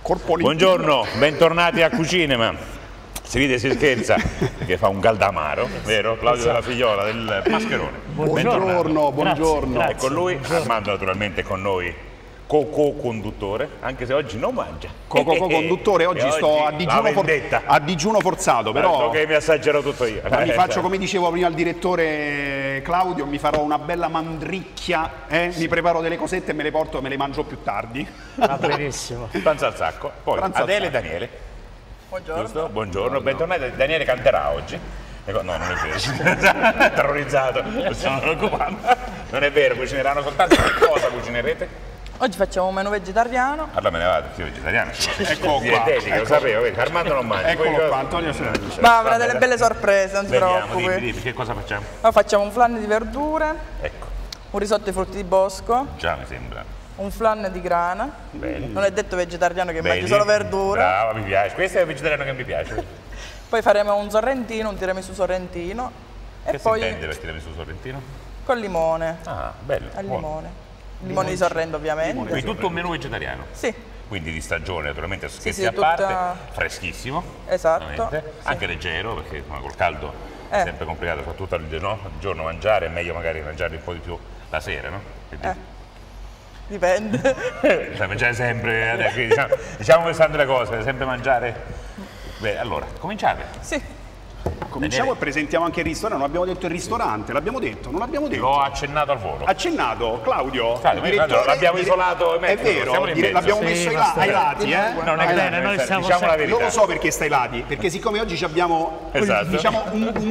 Buongiorno, bentornati a Cucinema. Si ride e si scherza perché fa un caldamaro, vero? Claudio della Figliola del Mascherone. Buongiorno, buongiorno. Grazie. E con lui Armando naturalmente con noi, co-conduttore, anche se oggi non mangia. Co-conduttore, oggi sto a digiuno forzato, però che mi assaggerò tutto io. Mi faccio, come dicevo prima al direttore Claudio, mi farò una bella mandricchia, mi preparo delle cosette e me le porto e me le mangio più tardi. Va benissimo. Pranzo al sacco. Poi Adele e Daniele. Buongiorno. Giusto? Buongiorno, bentornati. Daniele canterà oggi. No, non è vero. Terrorizzato. Stiamo preoccupando. Non è vero, cucineranno soltanto. Che cosa cucinerete? Oggi facciamo un menù vegetariano. Allora me ne vado, io vegetariano. Eccolo Dietetica, lo sapevo, vedi, Armando non mangia. Eccolo qua, Antonio se ne dice. Ma avrà delle belle sorprese, non si preoccupi. Dimmi, che cosa facciamo? Allora, facciamo un flan di verdure, Ecco, un risotto di frutti di bosco, già mi sembra. un flan di grana. Bene. Non è detto vegetariano che Vedi? mangi solo verdure. Brava, mi piace. Questo è il vegetariano che mi piace. Poi faremo un sorrentino, un tiramisù sorrentino. Che E poi si intende per tiramisù sorrentino? con limone. Ah, bello. Al buono. limone. Limone di Sorrento ovviamente. Quindi tutto un menù vegetariano? Sì, Quindi di stagione naturalmente, scherzi sì, a parte, tutta- freschissimo. esatto. Ovviamente. Sì. Anche leggero, perché insomma, col caldo è sempre complicato, soprattutto il giorno mangiare, è meglio magari mangiare un po' di più la sera, no? Quindi, Dipende. sai, mangiare sempre, quindi, diciamo queste le cose, sempre mangiare. Beh, allora, cominciate. Sì. Cominciamo e presentiamo anche il ristorante. Non abbiamo detto il ristorante, l'abbiamo detto, non l'abbiamo detto. L'ho accennato al volo. Accennato, Claudio. l'abbiamo isolato in È mezzo, vero, siamo in mezzo. l'abbiamo messo ai lati, Non è bene, noi siamo diciamo la sempre- verità. Io lo so perché stai ai lati, perché siccome oggi abbiamo Esatto. diciamo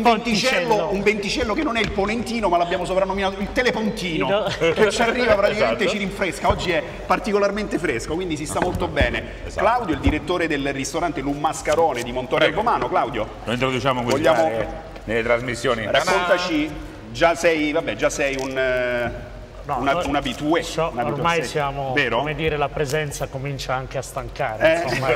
un venticello che non è il ponentino, ma l'abbiamo soprannominato il telepontino, che ci arriva praticamente Esatto. ci rinfresca. Oggi è particolarmente fresco, quindi si sta molto bene. Esatto. Claudio, il direttore del ristorante L'Un Mascarone di Montorre al Romano. Claudio, Lo introduciamo così nelle trasmissioni. raccontaci, già sei un un abitué. Ormai siamo, vero? come dire, la presenza comincia anche a stancare. Insomma.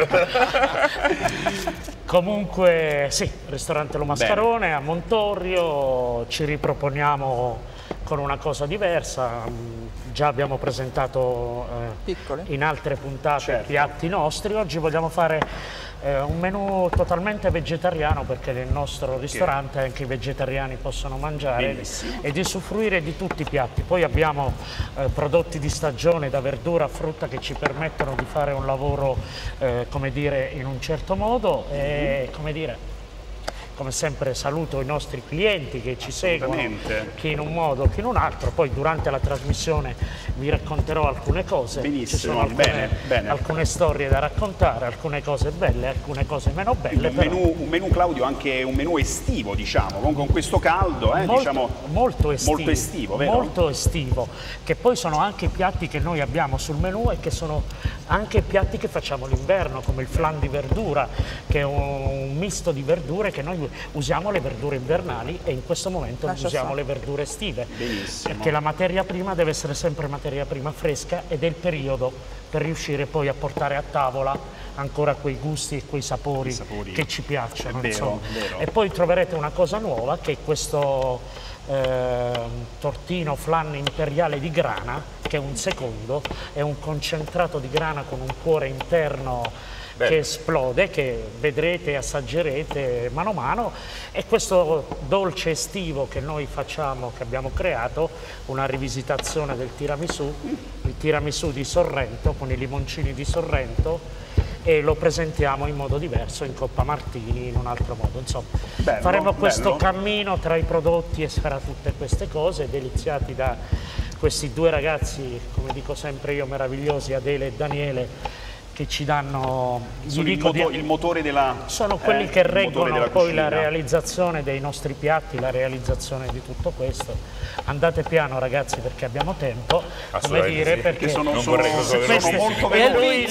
Comunque, sì, ristorante Lo Mascarone a Montorio, ci riproponiamo con una cosa diversa. Già abbiamo presentato Piccoli. in altre puntate Certo. piatti nostri. Oggi vogliamo fare un menù totalmente vegetariano, perché nel nostro ristorante anche i vegetariani possono mangiare Benissimo. ed usufruire di tutti i piatti. Poi abbiamo prodotti di stagione da verdura a frutta che ci permettono di fare un lavoro come dire, in un certo modo e come dire, come sempre saluto i nostri clienti che ci seguono, chi in un modo, chi in un altro. Poi durante la trasmissione vi racconterò alcune cose. Benissimo, ci sono bene. alcune storie da raccontare, alcune cose belle, alcune cose meno belle. Un menù, Claudio, anche un menù estivo, diciamo, con questo caldo, diciamo, molto estivo, vero? Molto estivo, che poi sono anche i piatti che noi abbiamo sul menù e che sono anche i piatti che facciamo l'inverno, come il flan di verdura, che è un misto di verdure che noi usiamo le verdure invernali e in questo momento usiamo le verdure estive. Benissimo. Perché la materia prima deve essere sempre materia prima fresca ed è il periodo per riuscire poi a portare a tavola ancora quei gusti e quei sapori che ci piacciono. È vero, insomma. vero. E poi troverete una cosa nuova, che è questo tortino flan imperiale di grana, che è un secondo, è un concentrato di grana con un cuore interno che esplode, che vedrete e assaggerete mano a mano. E questo dolce estivo che noi facciamo, che abbiamo creato, una rivisitazione del tiramisù, il tiramisù di Sorrento con i limoncini di Sorrento, e lo presentiamo in modo diverso, in Coppa Martini, in un altro modo. Insomma, faremo questo cammino tra i prodotti e farà tutte queste cose, deliziati da questi due ragazzi, come dico sempre io, meravigliosi, Adele e Daniele, che ci danno il motore della sono quelli che reggono poi la realizzazione dei nostri piatti, la realizzazione di tutto questo. Andate piano ragazzi, perché abbiamo tempo, come dire, perché sono molto lui,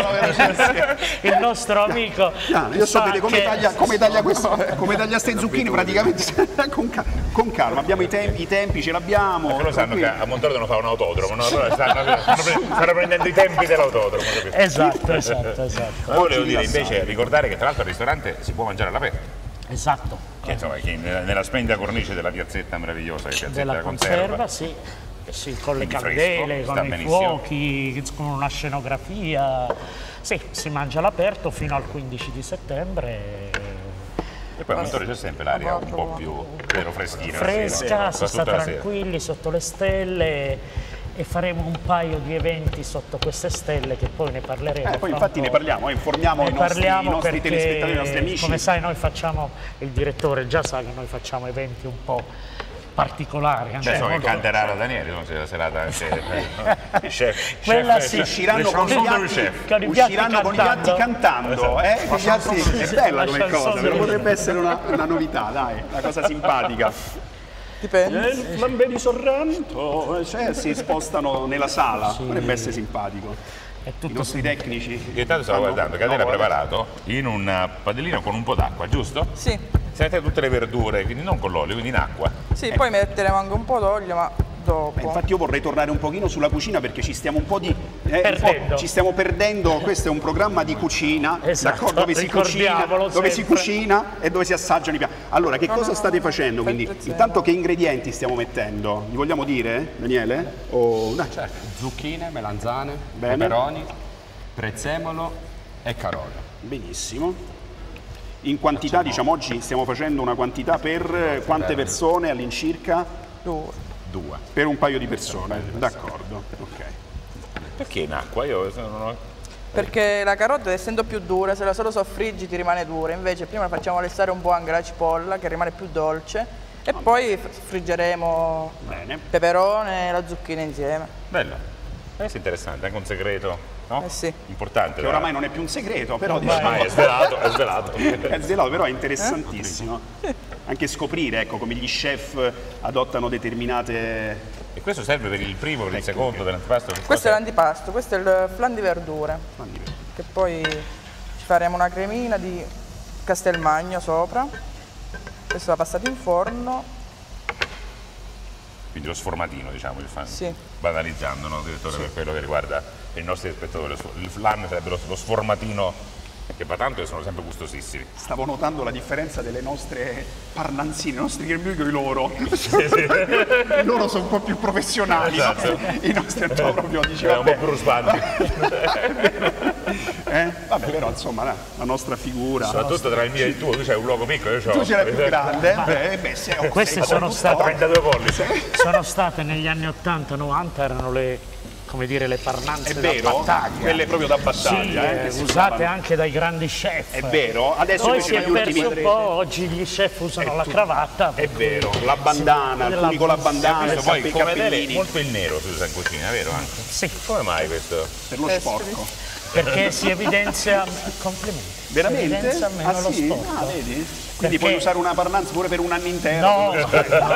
il nostro amico, io so bene come taglia ste zucchine, praticamente con calma. Abbiamo i tempi, ce l'abbiamo. Perché lo sanno che a Montorio devono fare un autodromo, no? Stanno prendendo i tempi dell'autodromo, capito? Esatto. Ma volevo dire invece, ricordare che tra l'altro al ristorante si può mangiare all'aperto. Esatto. Che insomma, nella splendida cornice della piazzetta meravigliosa, che è piazzetta Della della conserva, sì. Sì, con le Quindi candele, fresco, con sta i benissimo. fuochi, con una scenografia. Sì, si mangia all'aperto fino al 15 di settembre. E poi a Montorio c'è sempre l'aria un po' più vero, freschina. Fresca, si sta tutta la sera. tranquilli sotto le stelle e faremo un paio di eventi sotto queste stelle che poi ne parleremo. Poi fra infatti un ne po'. parliamo, informiamo Ne i nostri parliamo telespettatori, i nostri perché, amici. come sai, noi facciamo, il direttore già sa che noi facciamo eventi un po' particolari. Anche Insomma, molto- canterà la Daniele, non c'è la serata anche chef. Quella chef, sì. Usciranno le con chanson gli del altri, chef. Con i piatti usciranno con gli altri cantando, Esatto. Gli altri- è bella La come chanson cosa, però del- potrebbe essere una novità, dai, una cosa simpatica. Dipende. Il flambé di Sorrento, cioè si spostano nella sala, potrebbe essere simpatico. È I tutto nostri tecnici. Che intanto stavo fanno- guardando che Adele ha no, preparato in un padellino con un po' d'acqua, giusto? Sì, Si mette tutte le verdure, quindi non con l'olio, quindi in acqua. sì, poi metteremo anche un po' d'olio, ma dopo. Infatti io vorrei tornare un pochino sulla cucina perché ci stiamo un po' Perdendo. ci stiamo perdendo. Questo è un programma di cucina, Esatto, d'accordo? Dove si cucina, ricordiamolo sempre. e dove si assaggiano i piatti. Allora, che cosa state facendo? Quindi, prezzemolo. intanto che ingredienti stiamo mettendo? Li vogliamo dire, Daniele? Dai. Certo, zucchine, melanzane, Bene. peperoni, prezzemolo e carote. Benissimo. In quantità, diciamo, oggi stiamo facendo una quantità per quante persone all'incirca? Due. 2. Per un paio di persone, d'accordo. Ok. Perché in acqua? Io non ho... Perché la carota, essendo più dura, se la solo soffriggi ti rimane dura. Invece prima facciamo lessare un po' anche la cipolla, che rimane più dolce. E poi friggeremo Bene. il peperone e la zucchina insieme. Bello. Questo è interessante, anche un segreto, no? Sì. Importante. Che oramai non è più un segreto, però Ormai è svelato, è svelato. è svelato, però è interessantissimo. Anche scoprire, ecco, come gli chef adottano determinate... E questo serve per il primo, per il secondo dell'antipasto? Che Questo è cosa l'antipasto, questo è il flan di verdure. Che poi ci faremo una cremina di castelmagno sopra. Questo va passato in forno. Quindi lo sformatino, diciamo, il fan. Sì. Banalizzando, no, direttore, per quello che riguarda i nostri spettatori. Il flan sarebbe lo sformatino che va tanto e sono sempre gustosissimi. Stavo notando la differenza delle nostre parlanzine, i nostri grembiuli con i loro. I loro sono un po' più professionali, no? Esatto. I nostri un po' proprio, dici, È un po' vabbè. più ruspanti. Vabbè, però insomma, la nostra figura... Soprattutto tra il mio e il tuo, tu c'hai un luogo piccolo, io c'ho... Tu ce l'hai più grande, Queste sono state, 32 pollici. sono state negli anni 80-90, erano le, come dire, le parnanze È da vero? battaglia. Quelle proprio da Sì, battaglia, che si usate usavano. anche dai grandi chef. È vero, adesso Poi invece si è negli ultimi... perso un po', oggi gli chef usano la cravatta. È vero, la bandana, Sì, alcuni con la bandana, Questo poi, i come vedere, cappellini, molto il nero si usa in cucina, vero? Anche? Sì, Come mai questo? per lo sporco. perché si evidenzia, complimenti, Veramente? si evidenzia meno lo sì? sport. Ah, vedi? Quindi Perché- puoi usare una parlanza pure per un anno intero. No, no,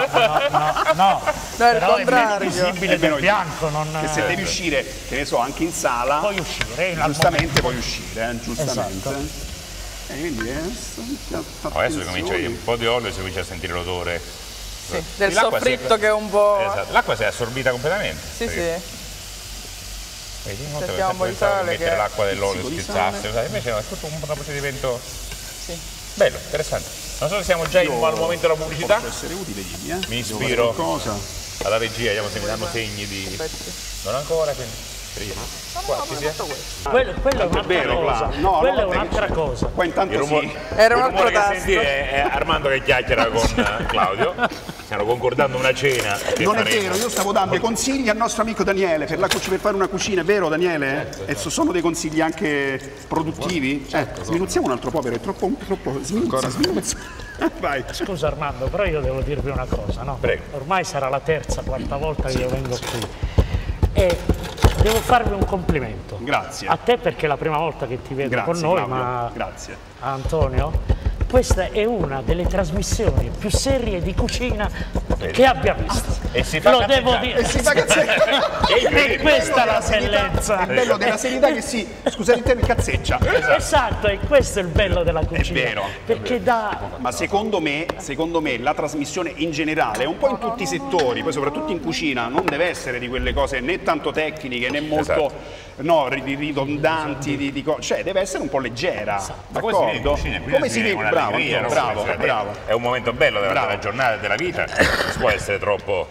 No, è il però è meno contrario. visibile È meno del bianco, non Che se devi uscire, che ne so, anche in sala, puoi uscire in giustamente puoi uscire, giustamente. Esatto. E quindi Adesso comincia a un po' di olio e si comincia a sentire l'odore. Sì, del L'acqua si è- soffritto che è un po'... Esatto. L'acqua si è assorbita completamente. Sì, Perché- sì. Vedi, non Sentiamo un po' di pensavo sale mettere che- l'acqua dell'olio, Pizzico di spizzasse, sai, invece no, è tutto un procedimento Sì. bello, interessante. Non so se siamo già al momento della pubblicità. Può essere utile, dimmi, Mi Devo ispiro fare qualcosa. alla regia, vediamo se mi danno segni di... Aspetti. Non ancora, quindi... Prima. Qua ci sia. Quello è un'altra vero, cosa. Cla. No, Quella no, è un'altra cosa. Qua intanto Il rumore, sì. Era un il altro rumore che tasto. sentite è Armando che chiacchiera con Claudio. Stiamo concordando una cena. Che Non è faremo. vero, io stavo dando dei consigli al nostro amico Daniele per fare una cucina, è vero Daniele? E sono dei consigli anche produttivi? Sminuzziamo un altro po', vero? È troppo sminuzza. Vai. Scusa Armando, però io devo dirvi una cosa, no? Prego. Ormai sarà la terza, quarta volta che io vengo qui. E devo farvi un complimento. Grazie. A te perché è la prima volta che ti vedo Grazie, con noi, Claudio. ma Grazie. a Antonio, questa è una delle trasmissioni più serie di cucina che abbia visto. E si fa Lo devo cazzeggiare. dire. Si fa cazzeggiare. E questa è la È bellezza. bello della serietà che si, scusate il termine, cazzeggia. Esatto, e questo è il bello della cucina. vero, Perché dà Ma secondo me la trasmissione in generale, un po' in tutti i settori, poi soprattutto in cucina, non deve essere di quelle cose né tanto tecniche né molto Esatto. ridondanti, cioè deve essere un po' leggera. Ma poi si vede in D'accordo? cucina, qui Come si si vede vede? con allegria, no? Bravo. È un momento bello della Bravo. giornata e della vita, non si può essere troppo, no?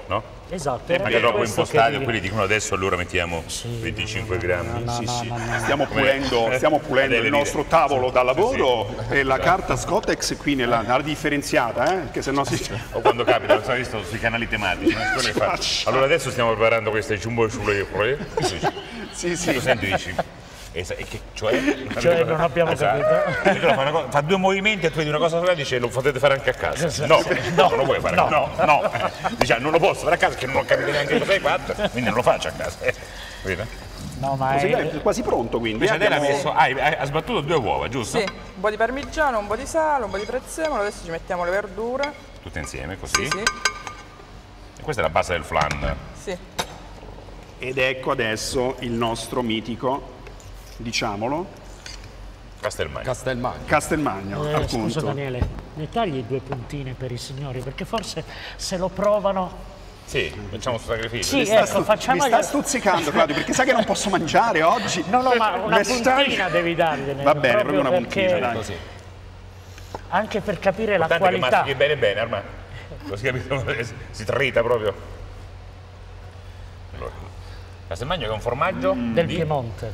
Esatto. Perché dopo impostati, quelli dicono adesso allora mettiamo 25 grammi. Stiamo pulendo il nostro tavolo da lavoro e la carta Scottex qui nella differenziata, che se no si... O quando capita, l'ho visto sui canali tematici. Allora adesso stiamo preparando queste jumbo sulle Sì. Tu senti, dici... Cioè non abbiamo capito. Fa due movimenti e tu vedi una cosa sola e dice lo potete fare anche a casa. No, non lo puoi fare. No. Diciamo non lo posso fare a casa perché non ho capito neanche cosa hai fatto, quindi non lo faccio a casa. Vedi? No, ma è quasi pronto, quindi. Invece lei ha messo, ha sbattuto 2 uova, giusto? Sì, un po' di parmigiano, un po' di sale, un po' di prezzemolo, adesso ci mettiamo le verdure. Tutte insieme, così? Sì. E questa è la base del flan. Sì. Ed ecco adesso il nostro mitico, diciamolo, Castelmagno, appunto. Scusa Daniele, ne tagli 2 puntine per i signori, perché forse se lo provano... Sì, facciamo questo sacrificio. Sì, ecco, facciamo... Mi sta stuzzicando, Claudio, perché sai che non posso mangiare oggi? No, ma una puntina devi dargli. Va bene, proprio una puntina, dai. Così. Anche per capire la Importante qualità. Che bene, Armando. Così capito? Si trita proprio. Allora, Castelmagno che è un formaggio del Piemonte.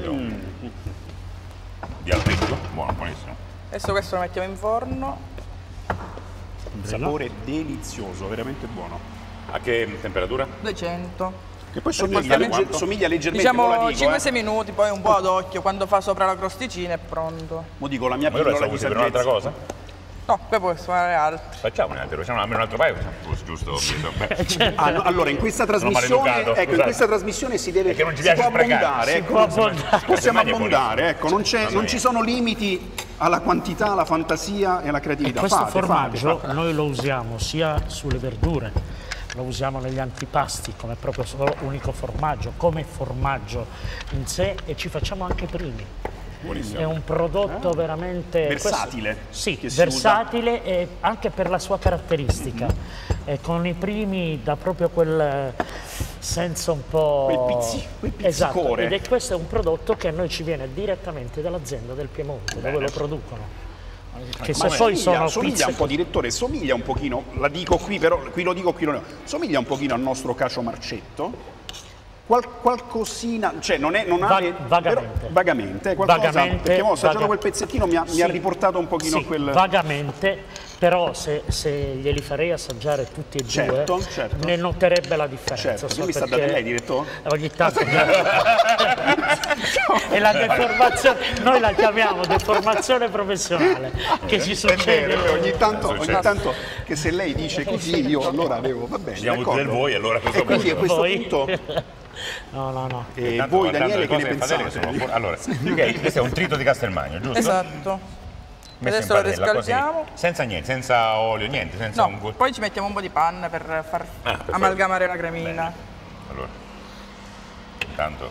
Di alpeggio, buonissimo. Adesso questo lo mettiamo in forno. Un sapore delizioso, veramente buono. A che temperatura? 200. Che poi somiglia leggermente, diciamo 5-6 minuti, poi un po' ad occhio, quando fa sopra la crosticina è pronto. Mo dico la mia Ma ora pillola la di usi per un'altra saggezza. cosa? No, poi puoi suonare altro. Facciamo un altro, facciamo almeno un altro paio, giusto? Allora, in questa trasmissione, si deve Perché non ci piace sprecare. Possiamo abbondare, ecco, non ci sono limiti alla quantità, alla fantasia e alla creatività. Questo formaggio noi lo usiamo sia sulle verdure, lo usiamo negli antipasti come proprio unico formaggio, come formaggio in sé, e ci facciamo anche primi. Buonissimo. È un prodotto veramente versatile. Sì, versatile e anche per la sua caratteristica. E con i primi dà proprio quel senso un po'... quel pizzicore. Esatto, ed questo è un prodotto che a noi ci viene direttamente dall'azienda del Piemonte, dove lo producono. Che se poi sono somiglia un po', direttore, somiglia un pochino, la dico qui, però qui lo dico, qui lo dico, somiglia un pochino al nostro cacio marcetto. Qualcosina, cioè non ha vagamente, qualcosa, perché ho assaggiato quel pezzettino, mi ha riportato un pochino sì, quel... vagamente, però se glieli farei assaggiare tutti e due, certo. ne noterebbe la differenza. Certo, mi sta dando lei, direttore? Ogni tanto e la deformazione, noi la chiamiamo deformazione professionale, che ci succede ogni tanto che se lei dice così io allora avevo, va bene, siamo del voi, allora e quindi a questo punto... No. E voi Daniele che ne pensate? Allora, questo è un trito di Castelmagno, giusto? Esatto. Messo Adesso lo riscaldiamo. Così, senza niente, senza olio, niente, senza poi ci mettiamo un po' di panna per far amalgamare la cremina. Bene. Allora, intanto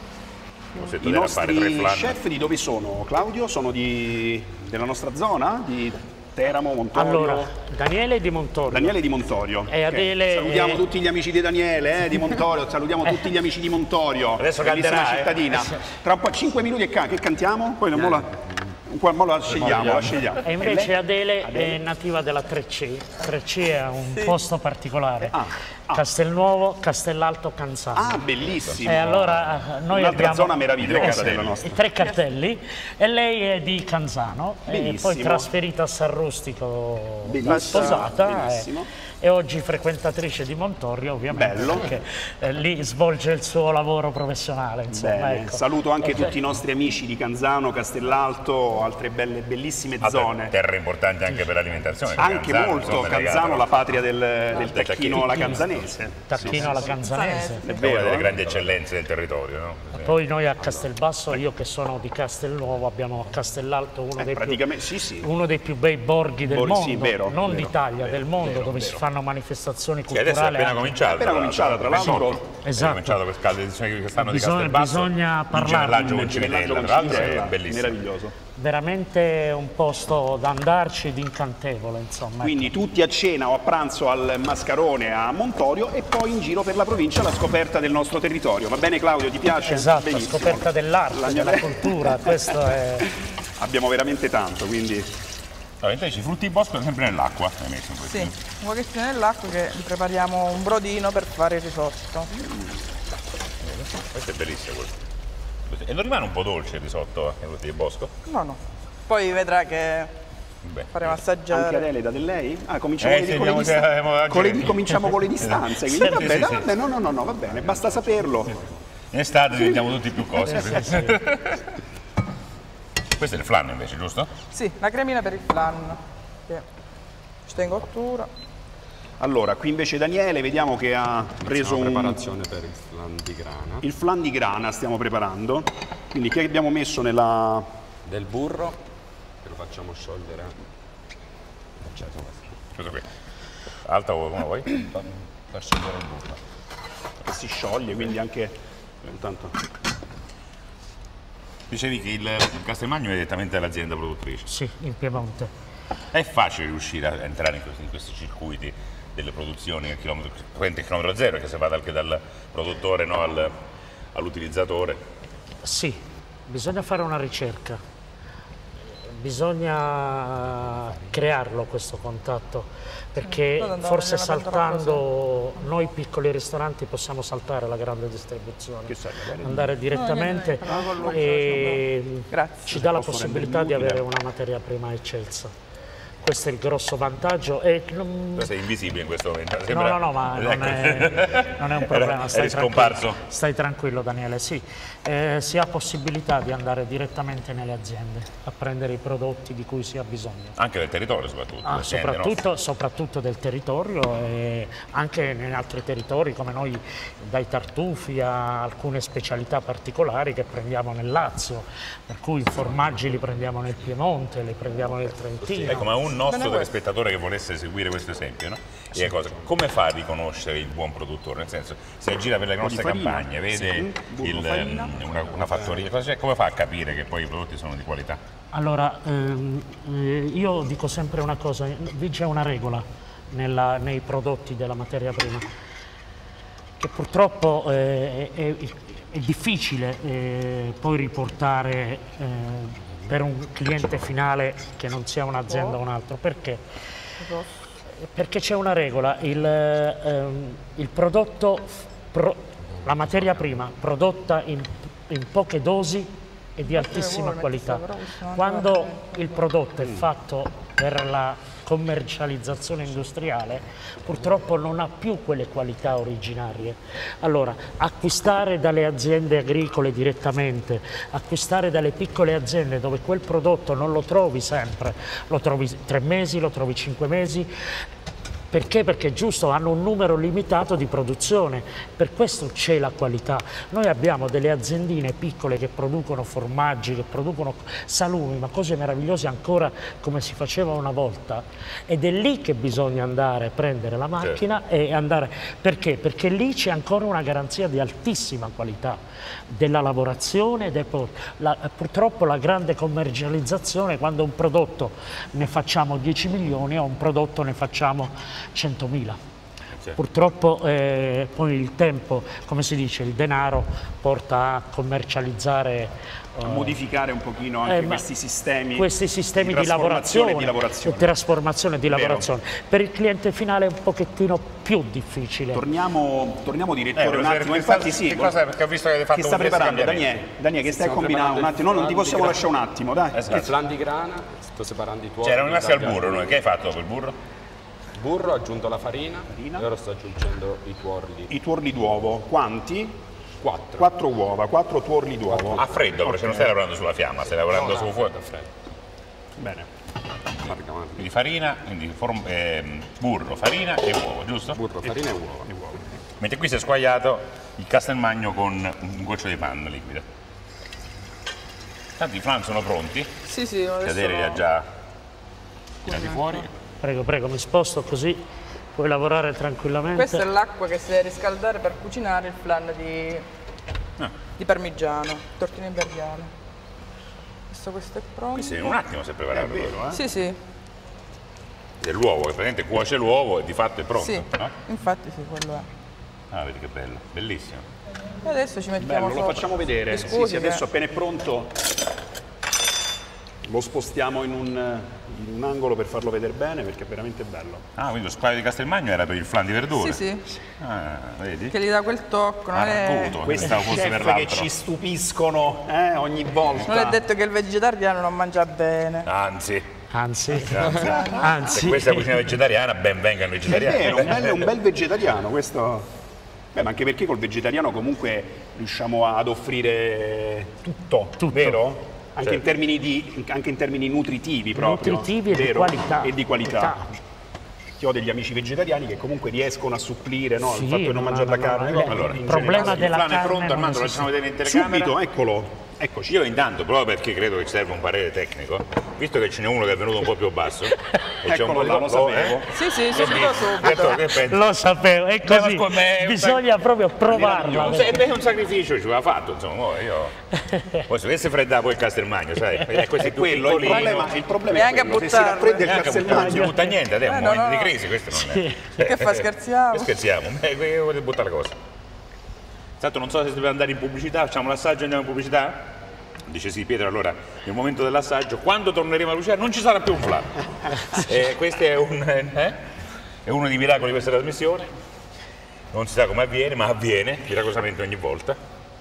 I nostri chef di dove sono, Claudio? Sono della nostra zona? Di Teramo, Montorio? Allora, Daniele di Montorio. Daniele di Montorio. E Adele, salutiamo tutti gli amici di Daniele, di Montorio, salutiamo tutti gli amici di Montorio. Adesso canterà, cittadina. Tra un po' 5 minuti che cantiamo, poi mo la scegliamo, E invece Adele è nativa della 3C. 3C è un posto particolare. Castelnuovo, Castellalto, Canzano. Ah, bellissimo. E allora noi abbiamo zona meravigliosa della nostra. 3 cartelli e lei è di Canzano e poi trasferita a San Rustico, sposata e oggi frequentatrice di Montorio, ovviamente, perché lì svolge il suo lavoro professionale. Insomma, ecco. Saluto anche tutti i nostri amici di Canzano, Castellalto, altre bellissime zone. Terre importanti anche per l'alimentazione. Anche molto, Canzano, la patria del tacchino alla canzanese. Tacchino alla canzanese. È vero, delle grandi eccellenze del territorio, no? Poi noi a Castelbasso, io che sono di Castelnuovo, abbiamo a Castellalto uno dei più bei borghi del mondo, non d'Italia, del mondo, dove si fanno manifestazioni culturali. Adesso è appena cominciata, tra l'altro. Esatto. È cominciato quest'anno di Castelbasso. Bisogna parlare. Con Civitella, tra l'altro è bellissimo. Meraviglioso. Veramente un posto da andarci ed incantevole, insomma. Quindi tutti a cena o a pranzo al Mascarone a Montorio e poi in giro per la provincia alla scoperta del nostro territorio. Va bene Claudio, ti piace? Esatto, la scoperta dell'arte, della cultura, questo è... Abbiamo veramente tanto, quindi... Allora, invece i frutti di bosco sempre nell'acqua, hai messo in questo? Sì, un pochettino nell'acqua che li prepariamo un brodino per fare il risotto. Questo è bellissimo questo. E non rimane un po' dolce il risotto ai frutti di bosco? No, no. Poi vedrà che Beh. faremo Anche assaggiare. Adele da lei? Ah, cominciamo sì, con le abbiamo- distanze. Cominciamo con le distanze. Quindi Sì, vabbè, sì, vabbè, sì. no, va bene, basta saperlo. In estate diventiamo tutti più cose. Questo è il flan invece, giusto? Sì, la cremina per il flan. Che sta in cottura. Allora, qui invece Daniele vediamo che ha preso Una preparazione per il flan di grana. il flan di grana, stiamo preparando. Quindi che abbiamo messo nella... Del burro, che lo facciamo sciogliere. Questo qui. Alta o come vuoi? Per sciogliere il burro. che si scioglie, quindi anche... Intanto... Dicevi che il Castelmagno è direttamente dall'azienda produttrice. Sì, in Piemonte. È facile riuscire a entrare in questi circuiti delle produzioni al chilometro, il chilometro zero, che si va anche dal produttore, no, all'utilizzatore. Sì, bisogna fare una ricerca, bisogna crearlo questo contatto, perché forse saltando noi piccoli ristoranti possiamo saltare la grande distribuzione, andare direttamente e ci dà la possibilità di avere una materia prima eccelsa. Questo è il grosso vantaggio. Sei invisibile in questo momento. No, ma non è un problema. Eri scomparso? Stai tranquillo, Daniele, sì. Si ha possibilità di andare direttamente nelle aziende a prendere i prodotti di cui si ha bisogno. Anche del territorio soprattutto. Soprattutto del territorio e anche in altri territori come noi, dai tartufi a alcune specialità particolari che prendiamo nel Lazio, per cui i formaggi li prendiamo nel Piemonte, li prendiamo nel Trentino. Ecco, ma un nostro telespettatore che volesse seguire questo esempio, no? Sì. Come fa a riconoscere il buon produttore? Nel senso, se gira per le nostre campagne, vede una fattoria, come fa a capire che poi i prodotti sono di qualità? Allora, io dico sempre una cosa, vige una regola nei prodotti della materia prima, che purtroppo è difficile poi riportare per un cliente finale che non sia un'azienda o un altro. Perché? Perché c'è una regola, il prodotto, la materia prima prodotta in poche dosi è di altissima qualità. Quando il prodotto è fatto per la commercializzazione industriale, purtroppo non ha più quelle qualità originarie. Allora, acquistare dalle aziende agricole direttamente, acquistare dalle piccole aziende dove quel prodotto non lo trovi sempre, lo trovi 3 mesi, lo trovi 5 mesi, perché? Perché giusto, hanno un numero limitato di produzione, per questo c'è la qualità. Noi abbiamo delle aziendine piccole che producono formaggi, che producono salumi, ma cose meravigliose ancora come si faceva una volta, ed è lì che bisogna andare a prendere la macchina e andare. Perché? Perché lì c'è ancora una garanzia di altissima qualità della lavorazione, purtroppo la grande commercializzazione, quando un prodotto ne facciamo 10 milioni o un prodotto ne facciamo 100.000. Purtroppo poi il tempo, come si dice, il denaro porta a commercializzare, a modificare un pochino anche questi sistemi di lavorazione, di trasformazione e di lavorazione. Per il cliente finale è un pochettino più difficile. Torniamo direttore un attimo. Infatti sì, perché ho visto che avete fatto che sta preparando Daniele, che stai combinando un attimo, non ti possiamo lasciare un attimo, dai. Il flan di grana, sto separando i tuorli. Erano rimasti al burro noi, che hai fatto col burro? Burro, ho aggiunto la farina e ora sto aggiungendo i tuorli. I tuorli d'uovo, quanti? 4. 4 uova, 4 tuorli d'uovo. A freddo, perché non stai lavorando sulla fiamma, stai lavorando su fuoco. A freddo. Bene. Quindi farina, burro, farina e uovo, giusto? Burro, farina e uova. Mentre qui si è squagliato il Castelmagno con un goccio di panna liquida. Tanti i flan sono pronti. Sì, adesso Cadere li ha già tirati fuori. Prego, mi sposto così puoi lavorare tranquillamente. Questa è l'acqua che si deve riscaldare per cucinare il flan di parmigiano, tortine imperiali. Questo è pronto. Questo in un attimo si è preparato. È vero, eh? Sì. È l'uovo, che praticamente cuoce l'uovo e di fatto è pronto. Sì, no? infatti sì, quello è. Ah, vedi che bello, bellissimo. E adesso ci mettiamo Bello, lo facciamo vedere. Sì, adesso appena è pronto. Lo spostiamo in un angolo per farlo vedere bene perché è veramente bello. Ah, quindi lo squaglio di Castelmagno era per il flan di verdure? Sì, sì. Ah, vedi? Che gli dà quel tocco. Non è... Pensavo fosse per Chef che l'altro. ci stupiscono ogni volta. non è detto che il vegetariano non mangia bene. Anzi, Anzi, se questa è cucina vegetariana, ben venga il È vegetariano. vero, un bel vegetariano questo. Beh, ma anche perché col vegetariano comunque riusciamo ad offrire tutto. Vero? Anche, Certo. anche in termini nutritivi proprio. nutritivi e di vero? qualità. E di qualità. Io ho degli amici vegetariani che comunque riescono a supplire il Sì, fatto di non mangiare la carne. no, Allora, il problema il della flan è carne pronto, non Armando, lo esiste. facciamo vedere in telecamera. Subito, eccolo. Eccoci. Io intanto, proprio perché credo che ci serva un parere tecnico, visto che ce n'è uno che è venuto un po' più basso, e c'è un Eccolo po' di là, lo sapevo. Sì, sì, subito, Detto, subito. che pensi? Lo sapevo, è così. ma come è un Bisogna proprio provarla. È un sacrificio ci aveva fatto, insomma, poi se dovesse freddare poi il Castelmagno, sai, questo è Quello, il problema è Neanche a quello, se si buttarlo, raffredda il non si Castelmagno. butta niente, adesso è un no, momento no. di crisi, questo non è. Che fa, scherziamo? Scherziamo, io voglio buttare la cosa. Tanto non so se si deve andare in pubblicità, facciamo l'assaggio e andiamo in pubblicità? Dice sì Pietro, allora nel momento dell'assaggio, quando torneremo a Lucia non ci sarà più un flan. Questo è uno dei miracoli di questa trasmissione. Non si sa come avviene, ma avviene miracolosamente ogni volta.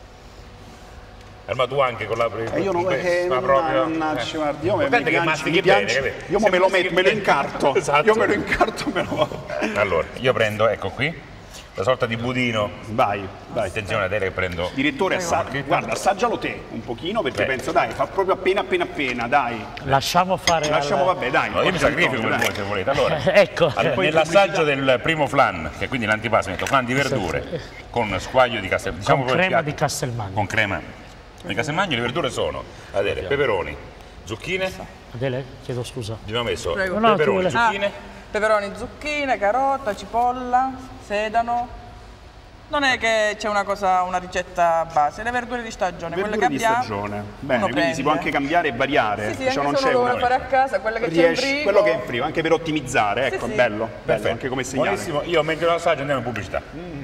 Ma tu anche con la Io non mannaggia, guarda, io Guardate che mastichi bene, capito? io me lo incarto. Esatto. Io me lo incarto, me lo. Allora, io prendo, ecco qui, la sorta di budino. Vai. Attenzione a te che prendo. Direttore, guarda, assaggialo te un pochino perché penso, dai, fa proprio appena, dai. Lasciamo fare. Vabbè, dai. No, io mi sacrifico per dai. voi se volete. Allora, Ecco, allora, nell'assaggio del primo flan, che è quindi l'antipasto, metto flan di verdure con squaglio di Castelmagno. con crema di Castelmagno. Con crema di Castelmagno, le verdure sono Adele, peperoni, zucchine, Adele, chiedo scusa. abbiamo messo Prego. No, peperoni, tu vuoi- zucchine, Peperoni, zucchine, carota, cipolla, sedano. Non è che c'è una ricetta base, le verdure di stagione, quelle Verdure che di abbiamo. stagione. Bene, uno quindi si può prende. anche cambiare e variare. Sì, sì, Cioè, anche non se c'è uno lo una. vuole fare a casa, quelle che c'è in frigo. Quello che è in frigo, anche per ottimizzare, ecco, Sì, sì. bello, perfetto. anche come segnale. Buonissimo, io mentre l'assaggio andiamo in pubblicità.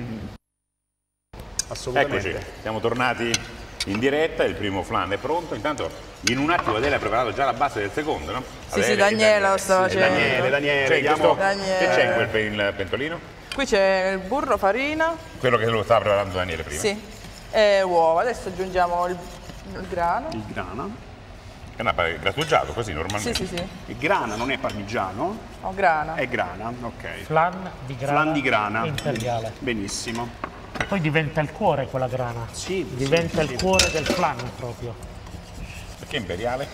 Assolutamente. Eccoci, siamo tornati in diretta, il primo flan è pronto, intanto in un attimo Adele ha preparato già la base del secondo, no? Sì, Adele sì, e Daniela lo stava facendo. Daniele, C'è in questo- Daniele. che c'è in quel pentolino? Qui c'è il burro, farina, Quello che lo stava preparando Daniele prima. sì, e uova. Adesso aggiungiamo il grano. Il grana. È una grattugiato così Sì, normalmente. sì, sì. Il grana non è parmigiano, Ho grana. è grana, ok. Flan di grana. Flan di grana. Imperiale. Benissimo. Poi diventa il cuore quella grana. Sì, Diventa sì, il sì. cuore del flan proprio. Perché imperiale?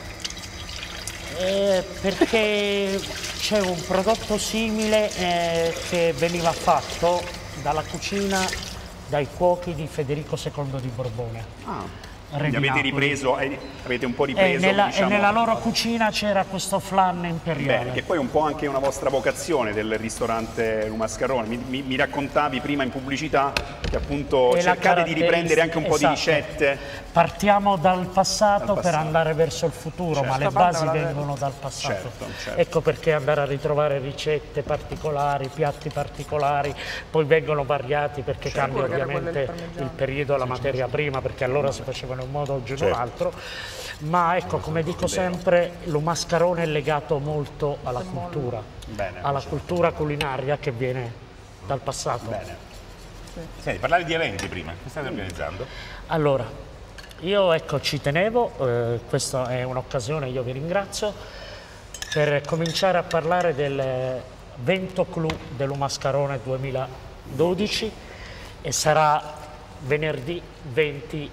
Perché c'è un prodotto simile che veniva fatto dalla cucina dai cuochi di Federico II di Borbone. Re Quindi di avete Napoli. ripreso, avete un po' E ripreso, nella, diciamo, e nella loro cucina c'era questo flan imperiale. bene, che poi è un po' anche una vostra vocazione del ristorante Lumascarone. Mi raccontavi prima in pubblicità che appunto E la cercate di riprendere anche un po' di esatto. ricette. Partiamo dal passato, Dal per passato. andare verso il futuro, ma le Sta basi parte la vengono dal passato. Certo. Ecco perché andare a ritrovare ricette particolari, piatti particolari, poi vengono variati perché cambia che era quello del ovviamente parmigiano. il periodo, la materia prima, perché allora si facevano in un modo, oggi in un altro. Ma ecco, come dico sempre, Lumascarone è legato molto alla cultura, Bene, alla cultura culinaria che viene dal passato. Bene. Senti, parlavi di eventi prima, che state organizzando? Allora, io ecco ci tenevo, questa è un'occasione, io vi ringrazio, per cominciare a parlare del Vento Clou dell'Umascarone 2012 e sarà venerdì 20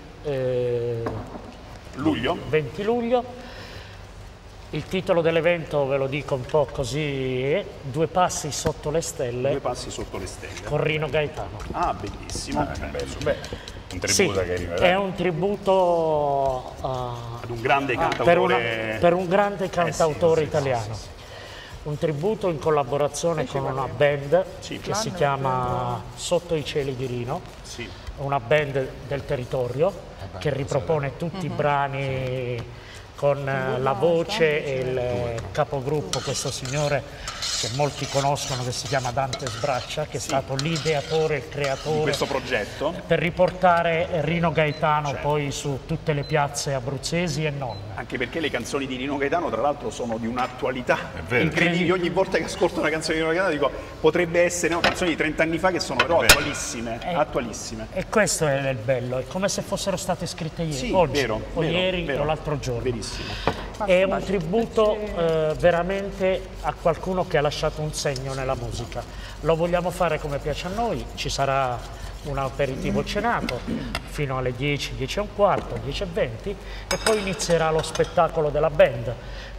Luglio? 20 luglio. Il titolo dell'evento ve lo dico un po' così, è Due passi sotto le stelle Due passi sotto le stelle. con Rino Gaetano. Ah, bellissimo. Un Sì, tributo che arriva. è un tributo Ad un grande per cantautore. un grande cantautore italiano. Un tributo in collaborazione con una band che si chiama Sotto i cieli di Rino, una band del territorio che ripropone tutti i brani con la voce e il capogruppo, questo signore che molti conoscono, che si chiama Dante Sbraccia, che è stato l'ideatore, il creatore di questo progetto, per riportare Rino Gaetano poi su tutte le piazze abruzzesi e non. anche perché le canzoni di Rino Gaetano tra l'altro sono di un'attualità vero. incredibile. Ogni volta che ascolto una canzone di Rino Gaetano dico potrebbe essere canzoni di 30 anni fa che sono però attualissime, attualissime. E questo è il bello, è come se fossero state scritte ieri, Sì, oggi, vero, o vero, ieri vero. o l'altro giorno. Verissimo. È un tributo veramente a qualcuno che ha lasciato un segno nella musica. Lo vogliamo fare come piace a noi, ci sarà un aperitivo cenato fino alle 10, 10 e un quarto, 10 e 20 e poi inizierà lo spettacolo della band.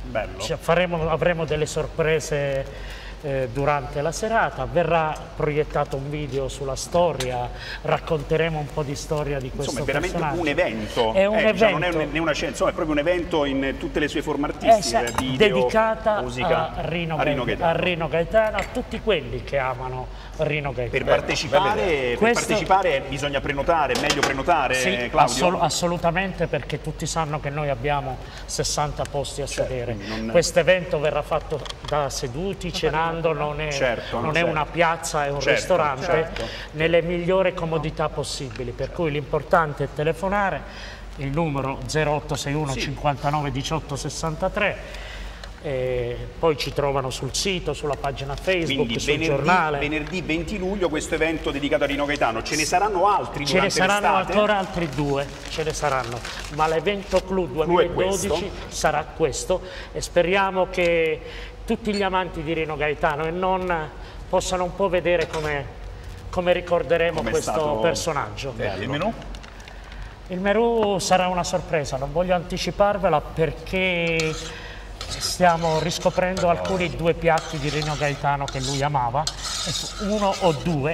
Bello. Avremo delle sorprese durante la serata, verrà proiettato un video sulla storia, racconteremo un po' di storia di questo Insomma, è veramente personaggio. un evento. È un evento. Non è né una cena, insomma, è proprio un evento in tutte le sue forme artistiche, video, dedicata musica, a Rino Gaetano. a Rino Gaetano, a tutti quelli che amano Rino Gaetano. Per partecipare bisogna prenotare, è meglio prenotare, Sì, Claudio? assolutamente, perché tutti sanno che noi abbiamo 60 posti a sedere. non- Questo evento verrà fatto da seduti, cenando, non è, non è una piazza, è un ristorante, nelle migliori comodità possibili, per cui l'importante è telefonare, il numero 0861 59 18 63. Poi ci trovano sul sito, sulla pagina Facebook, Quindi sul giornale. venerdì 20 luglio questo evento dedicato a Rino Gaetano. Ce ne saranno altri Ce ne durante saranno l'estate? ancora altri 2, ce ne saranno, ma l'evento Clou è 2012 sarà questo e speriamo che tutti gli amanti di Rino Gaetano e non possano un po' vedere come ricorderemo Come è questo stato personaggio. Il menù? Il menù sarà una sorpresa, non voglio anticiparvela perché stiamo riscoprendo alcuni 2 piatti di Rino Gaetano che lui amava, uno o due,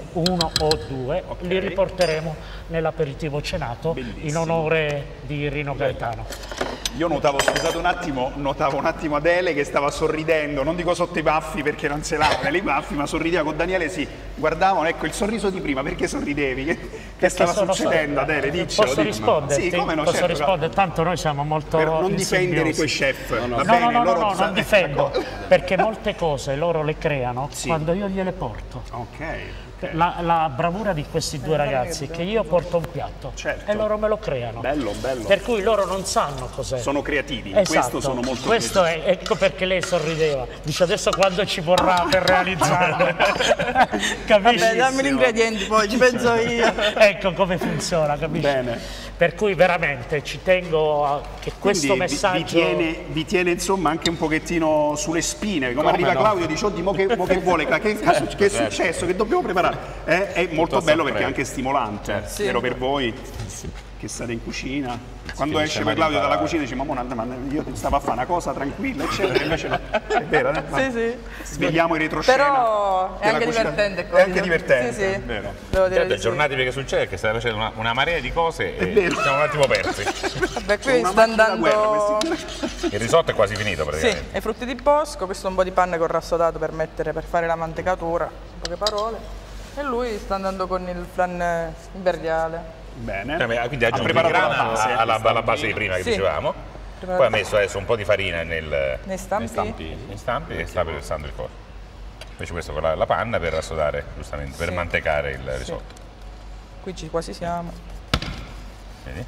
li riporteremo nell'aperitivo cenato in onore di Rino Gaetano. Io notavo, scusate un attimo, notavo un attimo Adele che stava sorridendo, non dico sotto i baffi perché non se l'ha nei baffi, ma sorrideva con Daniele, si guardavano, ecco il sorriso di prima, perché sorridevi? Che stava succedendo Adele? Diccelo. Posso risponderti? Sì, come no, Posso certo, rispondere? Tanto noi siamo molto per non difendere i tuoi insidiosi. chef. No, va bene, no, loro non difendo, perché molte cose loro le creano quando io gliele porto. Ok. La bravura di questi 2 ragazzi è che io porto un piatto e loro me lo creano. Bello, bello. Per cui loro non sanno cos'è. Sono creativi, in Esatto. questo sono molto Questo creativi. è, ecco perché lei sorrideva. Dice adesso quando ci vorrà per realizzarlo. Capisci? Vabbè, dammi gli ingredienti, poi ci penso io. Ecco come funziona, capisci? Bene. Per cui veramente ci tengo a che questo Quindi messaggio vi tiene insomma anche un pochettino sulle spine, come arriva Claudio e dice oddio mo che vuole, che è successo, che dobbiamo preparare? È molto bello perché è anche stimolante, vero per voi che state in cucina. Quando esce poi Claudio dalla cucina dice mamma io stavo a fare una cosa tranquilla eccetera, invece no, è vero, Sì. svegliamo i retroscena. Però è della anche cucina. divertente. È anche divertente, Sì. è vero. Devo dire Certo, di aggiornati perché succede che state facendo una marea di cose e vero. siamo un attimo persi. Vabbè, qui Una sta macchina da andando... guerra, questi. Il risotto è quasi finito Sì, praticamente. i frutti di bosco, questo è un po' di panne con rassodato per fare la mantecatura, in poche parole. E lui sta andando con il flan imperiale. Bene. Quindi ha aggiunto il preparato la grana base. alla base di prima che Sì. dicevamo. Poi ha messo adesso un po' di farina nei stampi e sta versando il cotto. Invece questo con la panna per rassodare, giustamente, per mantecare il risotto. Qui quasi siamo. Vedi?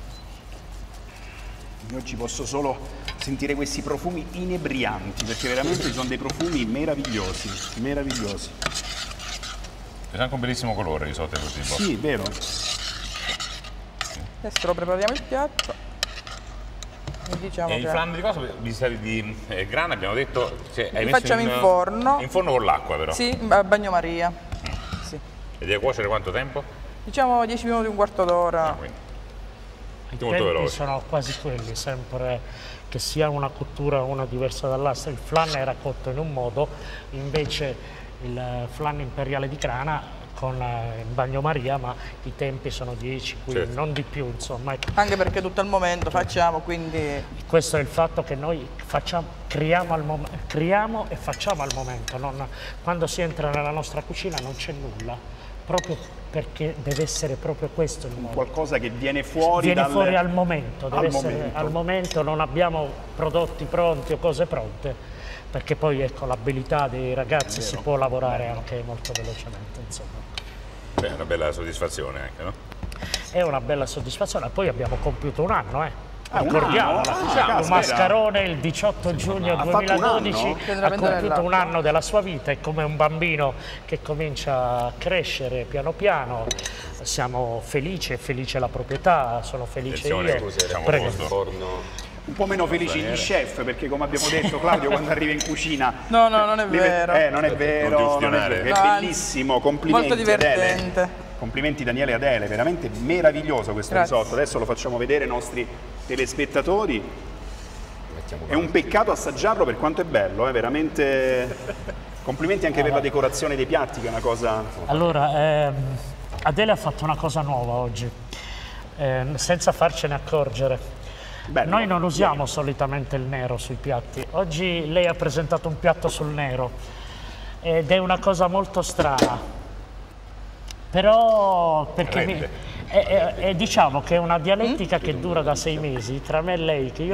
Io oggi posso solo sentire questi profumi inebrianti, perché veramente ci sono dei profumi meravigliosi, meravigliosi. C'è anche un bellissimo colore di risotto e frutti di bosco. Sì, vero. Adesso lo prepariamo il piatto. E diciamo E il che flan di cosa? Di grana abbiamo detto. Cioè, hai li messo facciamo in forno. In forno con l'acqua però. Sì, a bagnomaria. Sì. E deve cuocere quanto tempo? Diciamo 10 minuti, un quarto d'ora. Quindi. I molto tempi veloce. sono quasi quelli, sempre che sia una cottura una diversa dall'altra. Il flan era cotto in un modo, invece il flan imperiale di grana con il bagnomaria, ma i tempi sono 10, quindi non di più, insomma. Ecco. Anche perché tutto al momento facciamo, quindi... Questo è il fatto che noi criamo e facciamo al momento. Quando si entra nella nostra cucina non c'è nulla, proprio perché deve essere proprio questo il modo. Qualcosa che viene fuori Fuori al momento, deve al essere momento. al momento, non abbiamo prodotti pronti o cose pronte, perché poi ecco l'abilità dei ragazzi si può lavorare anche molto velocemente, insomma. Beh, è una bella soddisfazione anche, no? È una bella soddisfazione, poi abbiamo compiuto un anno, un ricordiamola. anno? Un Caspita. Mascarone il 18 giugno Ha fatto un 2012 anno? ha Prendere compiuto un l'acqua. anno della sua vita, è come un bambino che comincia a crescere piano piano. Siamo felici, è felice la proprietà, sono felice Attenzione, io. facciamo Prego. posto. Forno. Un po' meno felici gli chef, perché come abbiamo detto Claudio quando arriva in cucina... No, non è vero. non è vero, Non ti non è ustionare. vero. È No, anzi, bellissimo, complimenti molto divertente. Adele. Complimenti Daniele e Adele, veramente meraviglioso questo Grazie. risotto. Adesso lo facciamo vedere ai nostri telespettatori. È un peccato assaggiarlo per quanto è bello, veramente... Complimenti anche per la decorazione dei piatti, che è una cosa... Allora, Adele ha fatto una cosa nuova oggi, senza farcene accorgere. Bello. Noi non usiamo solitamente il nero sui piatti. Oggi lei ha presentato un piatto sul nero ed è una cosa molto strana. Però perché diciamo che è una dialettica che dura da 6 mesi tra me e lei, che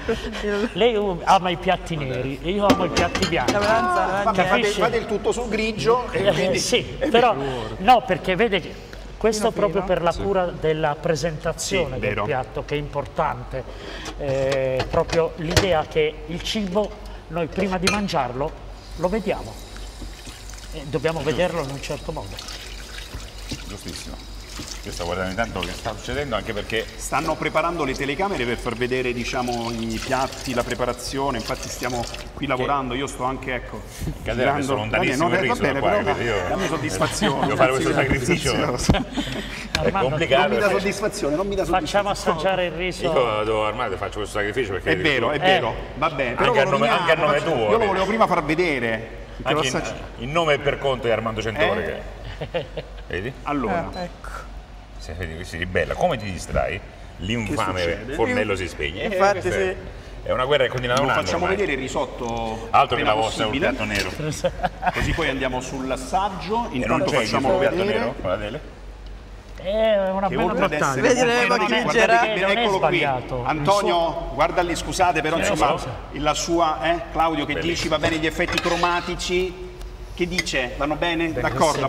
lei ama i piatti neri e io amo i piatti bianchi. La melanza, Vabbè, Capisci? fate il tutto sul grigio e quindi... Sì, però no, perché vede che questo proprio per la cura della presentazione Sì, del vero. piatto, che è importante, proprio l'idea che il cibo noi prima di mangiarlo lo vediamo e dobbiamo vederlo in un certo modo. Giustissimo. Io sto guardando intanto che sta succedendo, anche perché Stanno preparando le telecamere per far vedere, diciamo, i piatti, la preparazione. Infatti stiamo qui lavorando, io sto anche, ecco, Cadere ha messo lontanissimo il riso da qua, però capito? Io- dammi soddisfazione. Devo fare questo sacrificio. È Armando, complicato. Non mi dà perché soddisfazione, non mi dà facciamo soddisfazione. assaggiare il riso. Io devo armare, faccio questo sacrificio perché È vero, va bene. Però Anche a lo nome- roviniamo, anche a nome faccio- tuo, Io lo vedi? volevo prima far vedere. perché lo anche assaggi- in nome e per conto di Armando Centore. Vedi? Allora, ecco. Se vedi, si ribella. Come ti distrai? L'infame succede? fornello si spegne. Infatti Questa sì. È una guerra che continua da un lo anno facciamo ormai. vedere il risotto Altro che appena la vostra, un possibile. piatto nero. Così poi andiamo sull'assaggio. E non Intanto c'è il facciamo piatto vedere. nero? Guardate. È una Che bella oltre ad battaglia. essere Vedi le buono, bottiglie guardate gerate? che- Non è eccolo qui. sbagliato. Antonio, guarda lì, scusate, però lo insomma so. la sua, Claudio, che Bellissimo. dici va bene gli effetti cromatici? Che dice? Vanno bene? D'accordo, a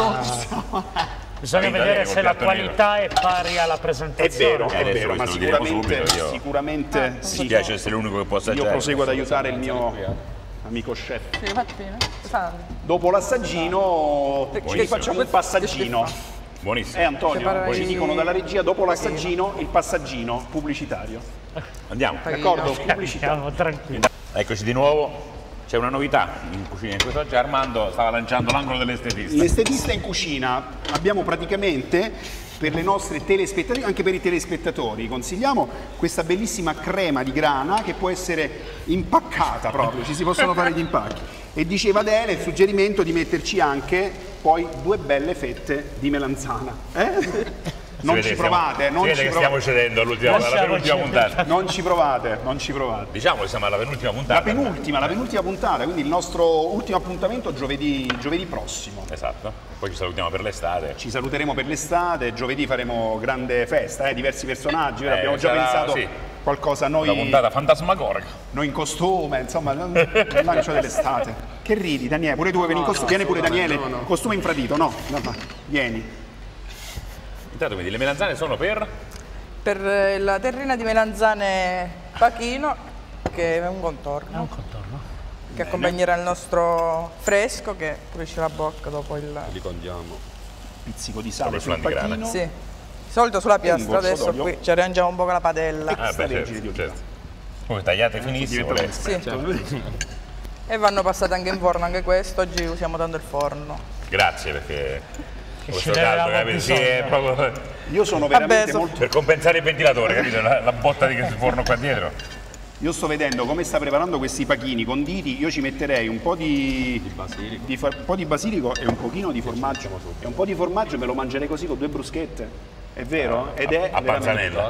posto? Bisogna Vai, vedere dai, se col la piatto qualità è pari alla È presentazione. vero, Adesso ma lo diremo sicuramente, subito, io. sicuramente Mi sì. piace essere l'unico che può Io assaggiare. proseguo ad aiutare il mio amico chef. Sì, infatti, Sandri. Dopo l'assaggino ci facciamo un passaggino. Buonissimo. Antonio, Preparai- ci dicono dalla regia dopo l'assaggino il passaggino pubblicitario. Andiamo. D'accordo? Pubblicità. Siamo tranquilli. Eccoci di nuovo. C'è una novità in cucina in questo oggi. Armando stava lanciando l'angolo dell'estetista. L'estetista in cucina abbiamo praticamente per le nostre telespettatrici, anche per i telespettatori, consigliamo questa bellissima crema di grana che può essere impaccata proprio, ci si possono fare gli impacchi. E diceva Adele il suggerimento di metterci anche poi 2 belle fette di melanzana. Non ci provate, non si vede ci che stiamo provate. cedendo alla penultima puntata. Non ci provate, non ci provate. Diciamo che siamo alla penultima puntata. La penultima puntata, quindi il nostro ultimo appuntamento giovedì prossimo. Esatto. Poi ci salutiamo per l'estate. Ci saluteremo per l'estate, giovedì faremo grande festa, diversi personaggi, abbiamo già sarà- pensato sì. qualcosa Una noi, puntata fantasmagorica. noi in costume, insomma, il lancio dell'estate. Che ridi Daniele, pure tu vuoi venire in costume? Vieni pure Daniele, costume infradito, no, vieni. Intanto vedi, le melanzane sono per... Per la terrina di melanzane Pachino, che è un È contorno, un contorno. che accompagnerà il nostro fresco, che pulisce la bocca dopo il... Li condiamo. Pizzico di sale Come sul flan di grana. pachino. Sì. Di solito sulla piastra, gorso adesso d'olio. qui ci arrangiamo un po' con la padella. Extra legge certo, di certo. Poi tagliate finissimo. diventa le- Sì. E vanno passate anche in forno anche questo, oggi usiamo tanto il forno. Grazie perché... Questo ce ne caldo, avevamo sì, è proprio Io sono veramente so- molto... per compensare il ventilatore, capito? La botta di forno qua dietro. Io sto vedendo come sta preparando questi pachini conditi, io ci metterei un po' di basilico. un po' di basilico e un pochino di formaggio. E un po' di formaggio me lo mangerei così con 2 bruschette. È vero? Ed è a veramente- panzanella.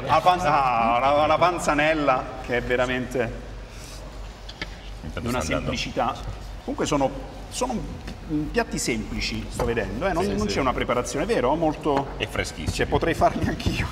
la panzanella che è veramente Intanto di una sta andando. semplicità. Comunque sono piatti semplici, sto vedendo, non c'è una preparazione, vero? Molto... È freschissimo. Cioè, potrei farli anch'io.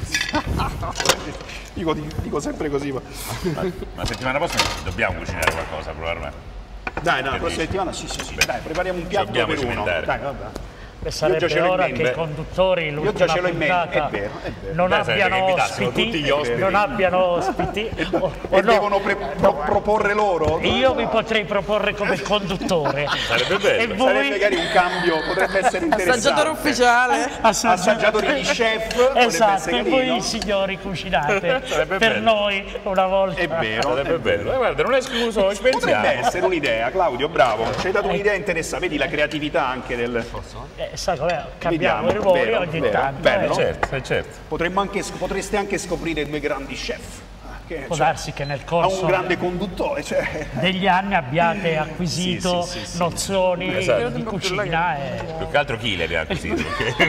dico sempre così. Ma la settimana prossima dobbiamo cucinare qualcosa, probabilmente. Dai, la prossima settimana sì. Dai, prepariamo un piatto per uno. Cimentare. Dai, vabbè. Sarebbe ora che i conduttori l'ultima puntata è vero. non abbiano ospiti, e devono proporre loro. Io vi potrei proporre come conduttore. Sarebbe bello. E voi... Sarebbe magari un cambio, potrebbe essere interessante. Assaggiatore ufficiale. Assaggiatori di chef. Esatto, e voi carino. signori cucinate Sarebbe per bello. noi una volta. È vero. Sarebbe bello. Guarda, non è escluso, ci pensiamo. Potrebbe essere un'idea, Claudio, bravo. Ci hai dato un'idea interessante, vedi la creatività anche del... Sai com'è? Cambiamo Vediamo, i ruoli vero, ogni vero, tanto. bello. Certo. Potreste anche scoprire due grandi chef. Può darsi che nel Ha corso un grande conduttore. degli anni abbiate acquisito nozioni di cucina Più che altro chi le abbiamo acquisito?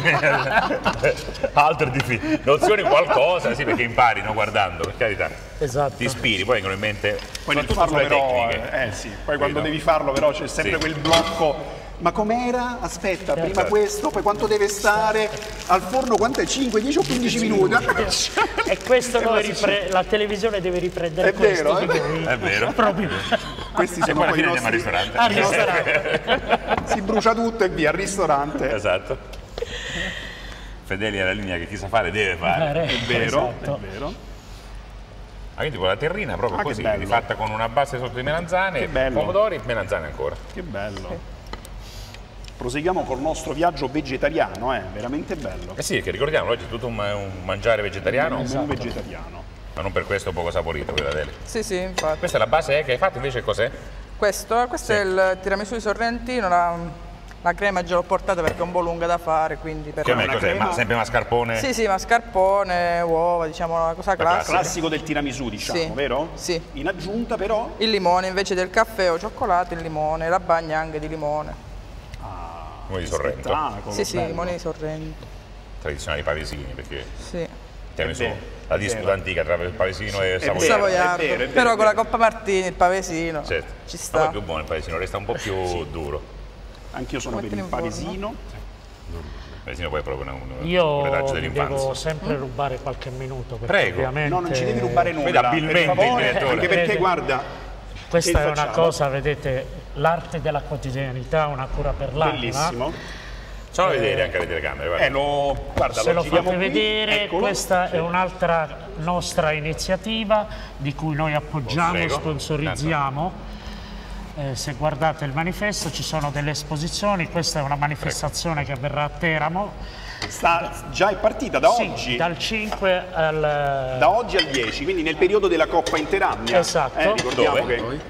Altre nozioni qualcosa, sì, perché impari, no, guardando, per carità. Esatto. Ti ispiri, poi vengono in mente Poi nel soprattutto farlo sulle però, tecniche. poi quando devi farlo però c'è sempre quel blocco. Ma com'era? Aspetta, prima questo, poi quanto deve stare al forno? Quanto è? 5, 10 o 15 minuti? E questo la televisione deve riprendere È questo vero, di noi. È vero. Proprio. Questi E sono poi alla poi i fine andiamo al nostri... ristorante. Al ristorante. Si brucia tutto e via, al ristorante. Esatto. Fedeli alla linea che chi sa fare deve fare. È vero, Esatto. è vero. Ah, quindi con la terrina proprio Ah, che così, bello. rifatta con una base sotto di melanzane, Che bello. pomodori, melanzane ancora. Che bello. Proseguiamo col nostro viaggio vegetariano, veramente bello. Eh sì, che ricordiamo, oggi è tutto un mangiare vegetariano, Un menù vegetariano. ma non per questo poco saporito, quella delle. Sì, infatti. Questa è la base che hai fatto, invece cos'è? Questo è il tiramisù di Sorrentino, la crema già l'ho portata perché è un po' lunga da fare, quindi per Che una cos'è? crema? Sempre mascarpone? Sì, mascarpone, uova, diciamo una cosa classica. Classico del tiramisù, diciamo, Sì, vero? sì. In aggiunta però... Il limone invece del caffè o cioccolato, il limone, la bagna anche di limone. Come di Sorrento, spettacolo, Sì, bello. limone di Sorrento. tradizionali pavesini, perché Sì. tiramisù, vero, la disputa antica tra il pavesino e il vero. savoiardo. Savoiardo. è vero, è Però vero, con è la vero. Coppa Martini, il pavesino, Certo. ci Ma sta. poi è più buono il pavesino, resta un po' più duro. Anch'io sono per Mettilo il in forno. pavesino. Il pavesino poi è proprio un Io retaggio devo dell'infanzia. sempre rubare qualche minuto perché Prego. ovviamente No, non ci devi rubare nulla. Vedi, abilmente per favore, il direttore. anche perché guarda, questa che è una facciamo? cosa, vedete, l'arte della quotidianità, una cura per l'anima. bellissimo. Facciamo vedere anche le telecamere, guarda. Guarda, Se lo giriamo fate qui, vedere, eccolo. questa è un'altra nostra iniziativa di cui noi appoggiamo, Prego. sponsorizziamo. Se guardate il manifesto ci sono delle esposizioni, questa è una manifestazione che avverrà a Teramo. Già è partita da Sì, oggi. dal 5 al... Da oggi al 10, quindi nel periodo della Coppa Interamnia. Esatto. Ricordiamo Dove? che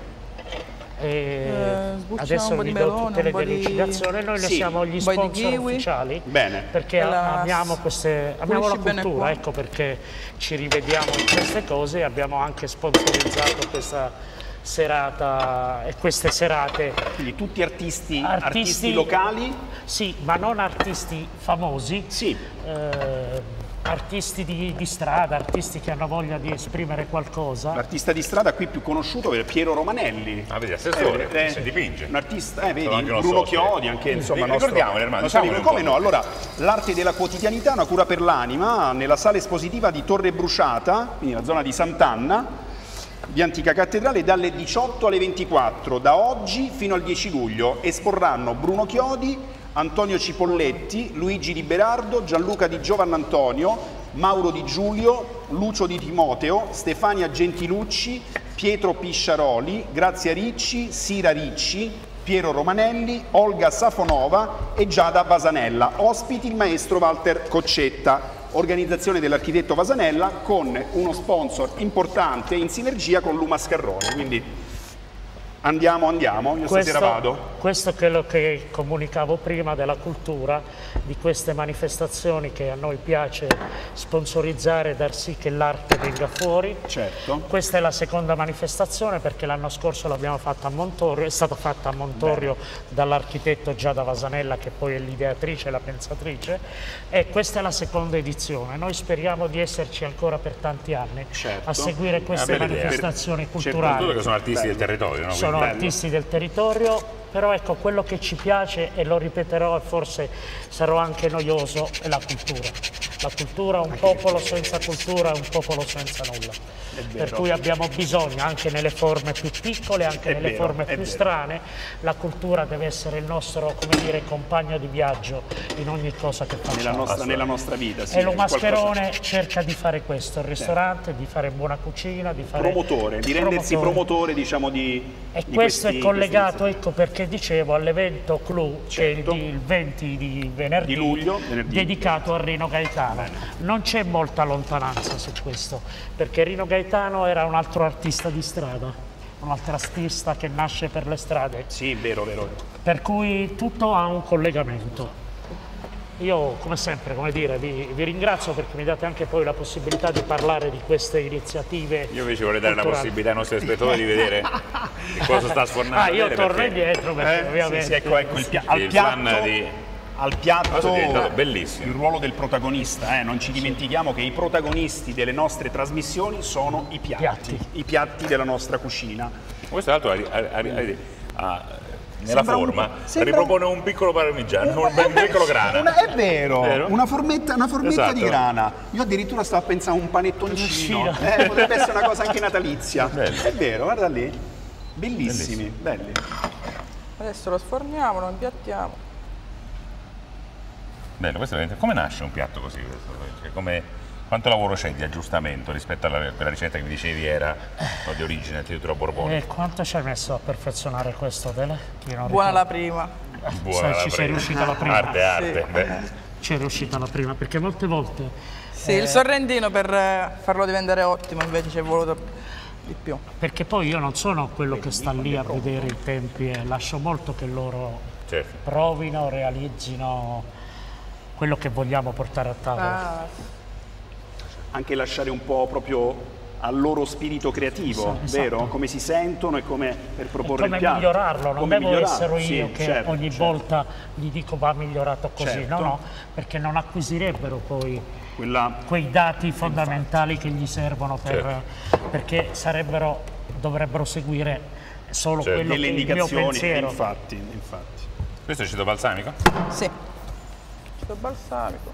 sbucciamo adesso un po' di vi do melone, tutte le un po' di- delucidazioni, noi ne Sì, siamo gli un po' di sponsor kiwi. ufficiali Bene. perché Quella amiamo amiamo la pulisci bene cultura, qua. ecco perché ci rivediamo in queste cose e abbiamo anche sponsorizzato questa serata e queste serate. quindi tutti artisti locali. Sì, ma non artisti famosi, Sì, artisti di strada, artisti che hanno voglia di esprimere qualcosa. l'artista di strada qui più conosciuto è Piero Romanelli. Ah, vedi, assessore, si dipinge. Un artista, vedi, Sono anche uno Bruno socio. Chiodi, anche insomma nostro- Ricordiamole, hermano, nostro diciamole amico. un Come po'. no? Allora, l'arte della quotidianità, una cura per l'anima, nella sala espositiva di Torre Bruciata, quindi la zona di Sant'Anna, di Antica Cattedrale, dalle 18 alle 24, da oggi fino al 10 luglio. Esporranno Bruno Chiodi, Antonio Cipolletti, Luigi Di Berardo, Gianluca Di Giovannantonio, Mauro Di Giulio, Lucio Di Timoteo, Stefania Gentilucci, Pietro Pisciaroli, Grazia Ricci, Sira Ricci, Piero Romanelli, Olga Safonova e Giada Vasanella. Ospiti il maestro Walter Coccetta. Organizzazione dell'architetto Vasanella con uno sponsor importante in sinergia con Luma Scarrone. Quindi andiamo, io stasera vado. Questo è quello che comunicavo prima della cultura, di queste manifestazioni che a noi piace sponsorizzare e dar sì che l'arte venga fuori. Certo. Questa è la seconda manifestazione perché l'anno scorso l'abbiamo fatta a Montorio, è stata fatta a Montorio dall'architetto Giada Vasanella che poi è l'ideatrice e la pensatrice e questa è la seconda edizione. Noi speriamo di esserci ancora per tanti anni Certo. a seguire queste bella idea. manifestazioni Certo, culturali. Soprattutto che sono artisti del territorio, no? Sono sono artisti del territorio, però ecco, quello che ci piace, e lo ripeterò e forse sarò anche noioso, è la cultura. La cultura, un popolo senza cultura è un popolo senza nulla. Per cui abbiamo bisogno, anche nelle forme più piccole, anche nelle forme più strane, la cultura deve essere il nostro, come dire, compagno di viaggio in ogni cosa che facciamo. Nella nostra vita, sì. E lo Mascherone cerca di fare questo, il ristorante, di fare buona cucina, di fare... Promotore, di rendersi promotore, diciamo, di E questo è collegato, ecco perché dicevo, all'evento Clou, che è il 20 di venerdì, di luglio, dedicato a Rino Gaetano. Non c'è molta lontananza su questo, perché Rino Gaetano era un altro artista di strada, un altro artista che nasce per le strade. Sì, vero. Per cui tutto ha un collegamento. Io, come sempre, come dire, vi ringrazio perché mi date anche poi la possibilità di parlare di queste iniziative. Io invece vorrei dare la possibilità ai nostri spettatori di vedere che cosa sta sfornando. Io torno indietro perché ovviamente... Sì, ecco al piatto è bellissimo. il ruolo del protagonista, non ci dimentichiamo che i protagonisti delle nostre trasmissioni sono i piatti della nostra cucina. Questo altro nella forma ripropone un piccolo parmigiano, un piccolo grana. È vero, una formetta Esatto. di grana. Io addirittura stavo a pensare a un panettoncino, potrebbe essere una cosa anche natalizia. È vero, guarda lì, bellissimi, belli. Adesso lo sforniamo, lo impiattiamo. Bello, questo è come nasce un piatto così? Cioè, quanto lavoro c'è di aggiustamento rispetto alla quella ricetta che mi dicevi era di origine addirittura borbonica? E quanto ci hai messo a perfezionare questo, Tele? Buona la prima. Buona ci sei riuscita la prima. Arte. Sì. Ci è riuscita la prima, perché molte volte... Sì, il sorrentino per farlo diventare ottimo invece ci è voluto di più. Perché poi io non sono quello che sta lì a vedere i tempi e lascio molto che loro provino, realizzino quello che vogliamo portare a tavola. Anche lasciare un po' proprio al loro spirito creativo, Esatto. Vero? Come si sentono e come per proporre come il piatto. migliorarlo, non Come devo essere io che certo, ogni volta gli dico va migliorato così, Certo. no, perché non acquisirebbero poi Quella... quei dati fondamentali che gli servono perché dovrebbero seguire solo quello che delle è il mio indicazioni, pensiero. infatti. Questo è aceto balsamico? Sì. Aceto balsamico.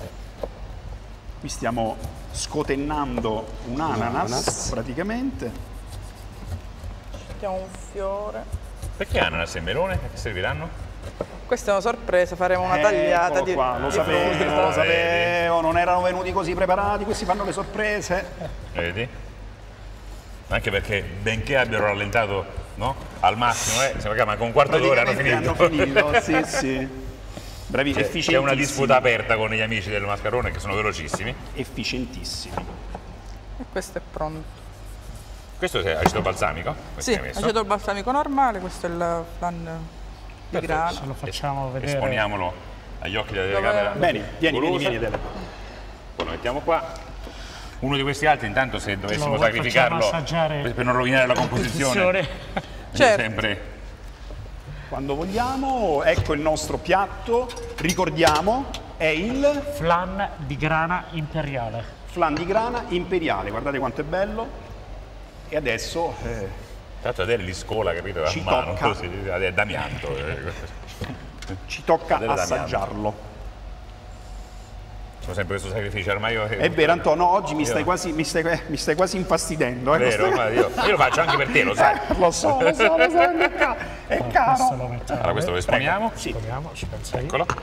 Qui stiamo scotennando un ananas praticamente. Mettiamo un fiore. Perché ananas e melone? Che serviranno? Questa è una sorpresa, faremo una tagliata Eccolo qua, lo sapevo, non erano venuti così preparati, questi fanno le sorprese. Vedi? Anche perché benché abbiano rallentato, no? Al massimo, sembra che con un quarto d'ora hanno finito. Sì. Bravi, efficientissimi. C'è una disputa aperta con gli amici del Mascarone che sono velocissimi. Efficientissimi. E questo è pronto. Questo è aceto balsamico? Sì, aceto balsamico normale, questo è il flan di grana. Se lo facciamo vedere. Esponiamolo agli occhi della telecamera. Bene, vieni. Poi lo mettiamo qua. Uno di questi altri, intanto, se dovessimo Lo sacrificarlo facciamo per non rovinare la composizione, Certo. sempre. Quando vogliamo, ecco il nostro piatto, ricordiamo, è il Flan di grana imperiale. flan di grana imperiale, guardate quanto è bello. E adesso Tanto Adele li scola, capito? Ci a mano, tocca. così, è d'amianto. ci tocca Adele assaggiarlo. C'è sempre questo sacrificio armaio. È vero Antonio, oggi mi stai quasi infastidendo. Vero, ma io lo faccio anche per te, lo sai. Lo so, è Questo caro. lo mettiamo. Allora questo lo esponiamo. Esponiamo, ci penso io. Eccolo.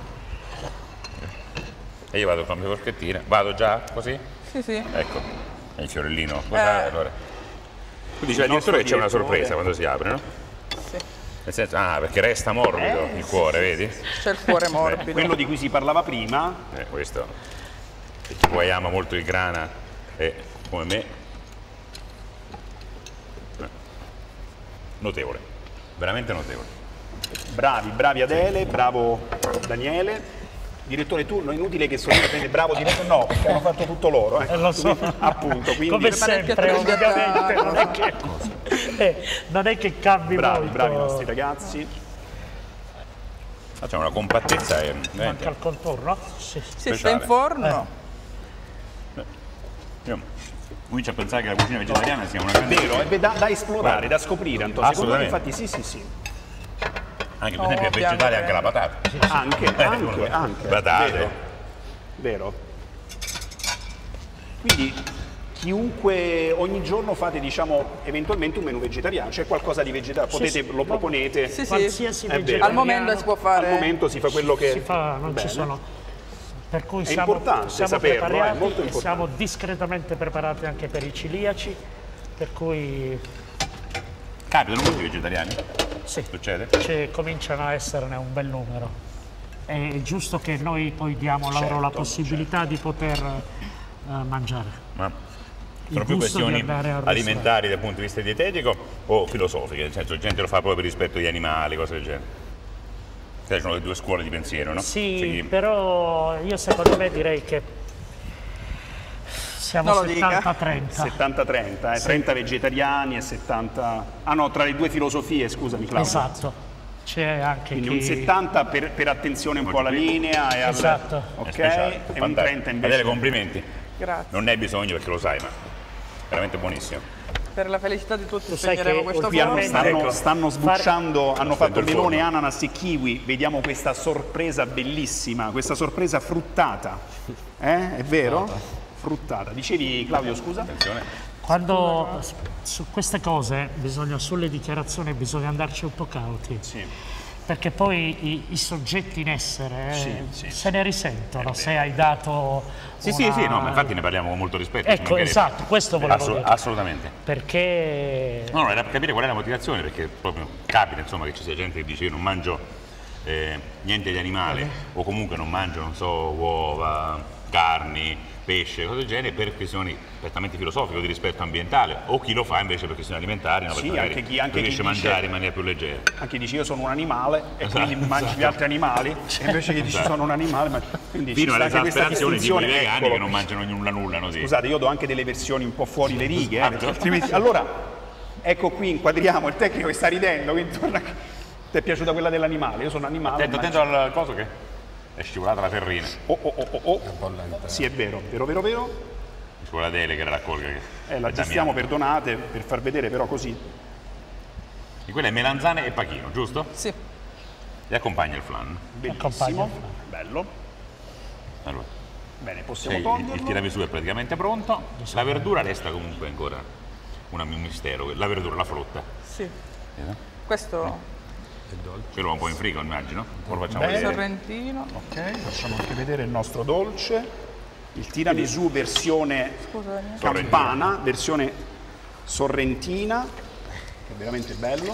E io vado con le forchettine. Vado già così? Sì. Ecco. E il fiorellino. Allora. Tu dicevi addirittura che c'è una sorpresa quando si apre, no? Sì. Nel senso, perché resta morbido il cuore, vedi? C'è il cuore morbido. Quello di cui si parlava prima, Questo. E chi poi ama molto il grana è come me. Notevole. Veramente notevole. bravi Adele, bravo Daniele. Direttore, tu non è inutile che solitamente bravo direttore, no, perché hanno fatto tutto loro. Lo so. Appunto, quindi Come sempre, ovviamente, non è che cambi molto. bravi i nostri ragazzi. C'è una compattezza e Manca il contorno? Sì. Sì, sta in forno. Io Comincia a pensare che la cucina vegetariana sia una grande... Vero, è da esplorare, da scoprire, Antonio. Secondo me, infatti, Assolutamente. sì. Anche per esempio è vegetale anche la patata. Anche. Patate. Vero. Quindi chiunque, ogni giorno fate, diciamo, eventualmente un menù vegetariano, c'è qualcosa di vegetariano, lo proponete. Sì, Qualsiasi È vero. vegetariano. Al momento si può fare. Al momento si fa quello che... Si fa, non Bene. ci sono. Per cui È importante saperlo, preparati è molto e importante. siamo discretamente preparati anche per i celiaci, per cui Capitano molti vegetariani? sì, Succede? cominciano a esserne un bel numero. È giusto che noi poi diamo loro la possibilità di poter mangiare. Ma sono più gusto di questioni andare al alimentari dal punto di vista dietetico o filosofiche? Nel senso, gente lo fa proprio per rispetto agli animali, cose del genere. Ci sono le due scuole di pensiero, no? Sì, però io secondo me direi che siamo Non lo dica. 70-30. 70-30, 30 vegetariani e 70... Ah no, tra le due filosofie, scusami Claudio. Esatto. C'è anche Quindi chi... un 70 per attenzione un po' alla linea e Esatto. ok, Speciale, e un 30 invece. Adele, complimenti. Grazie. Non ne hai bisogno perché lo sai, ma veramente buonissimo. Per la felicità di tutti Tu sai spegneremo che questo Qui fuoco. stanno sbucciando, hanno fatto il melone, forno. ananas e kiwi, vediamo questa sorpresa bellissima, questa sorpresa fruttata. È vero? Fruttata. Dicevi Claudio, scusa? Attenzione. Quando su queste cose sulle dichiarazioni bisogna andarci un po' cauti. Sì. Perché poi i soggetti in essere Sì. se ne risentono se hai dato Sì, una... sì, no, ma infatti ne parliamo con molto rispetto. ci Ecco, mancherebbe. esatto, questo volevo dire. Assolutamente. Perché No, era per capire qual è la motivazione, perché proprio capita insomma che ci sia gente che dice io non mangio niente di animale o comunque non mangio, non so, uova, carni, pesce, cose del genere per questioni prettamente filosofiche di rispetto ambientale, o chi lo fa invece per questioni alimentari, no? Sì, perché anche chi riesce a dice- mangiare in maniera più leggera. Anche dici io sono un animale e Esatto, quindi mangi gli altri animali, e invece che dici sono un animale, quindi ci Fino sta alle anche questa esasperazioni tipo i distinzione. vegani Eccolo. che non mangiano nulla, no? Sì. Scusate, io do anche delle versioni un po' fuori le righe, Esatto. perché altrimenti... Allora, ecco qui inquadriamo il tecnico che sta ridendo, quindi torna... Ti è piaciuta quella dell'animale? Io sono animale. Attento al coso che è scivolata la terrina. Oh. Sì, è vero. Scuola Dele che la raccolga. Che La gestiamo, perdonate, per far vedere però così. E quella è melanzane e pachino, giusto? Sì. E accompagna il flan. Bellissimo, bello. Allora, Bene, possiamo il toglierlo. tiramisù è praticamente pronto. La verdura resta comunque ancora un mistero. La verdura, la frutta. Sì. Questo Ce l'ho un po' in frigo, immagino. Ora lo facciamo Bene. vedere. sorrentino. Ok, facciamo anche vedere il nostro dolce. Il tiramisù versione Scusa, campana, versione sorrentina, che è veramente bello.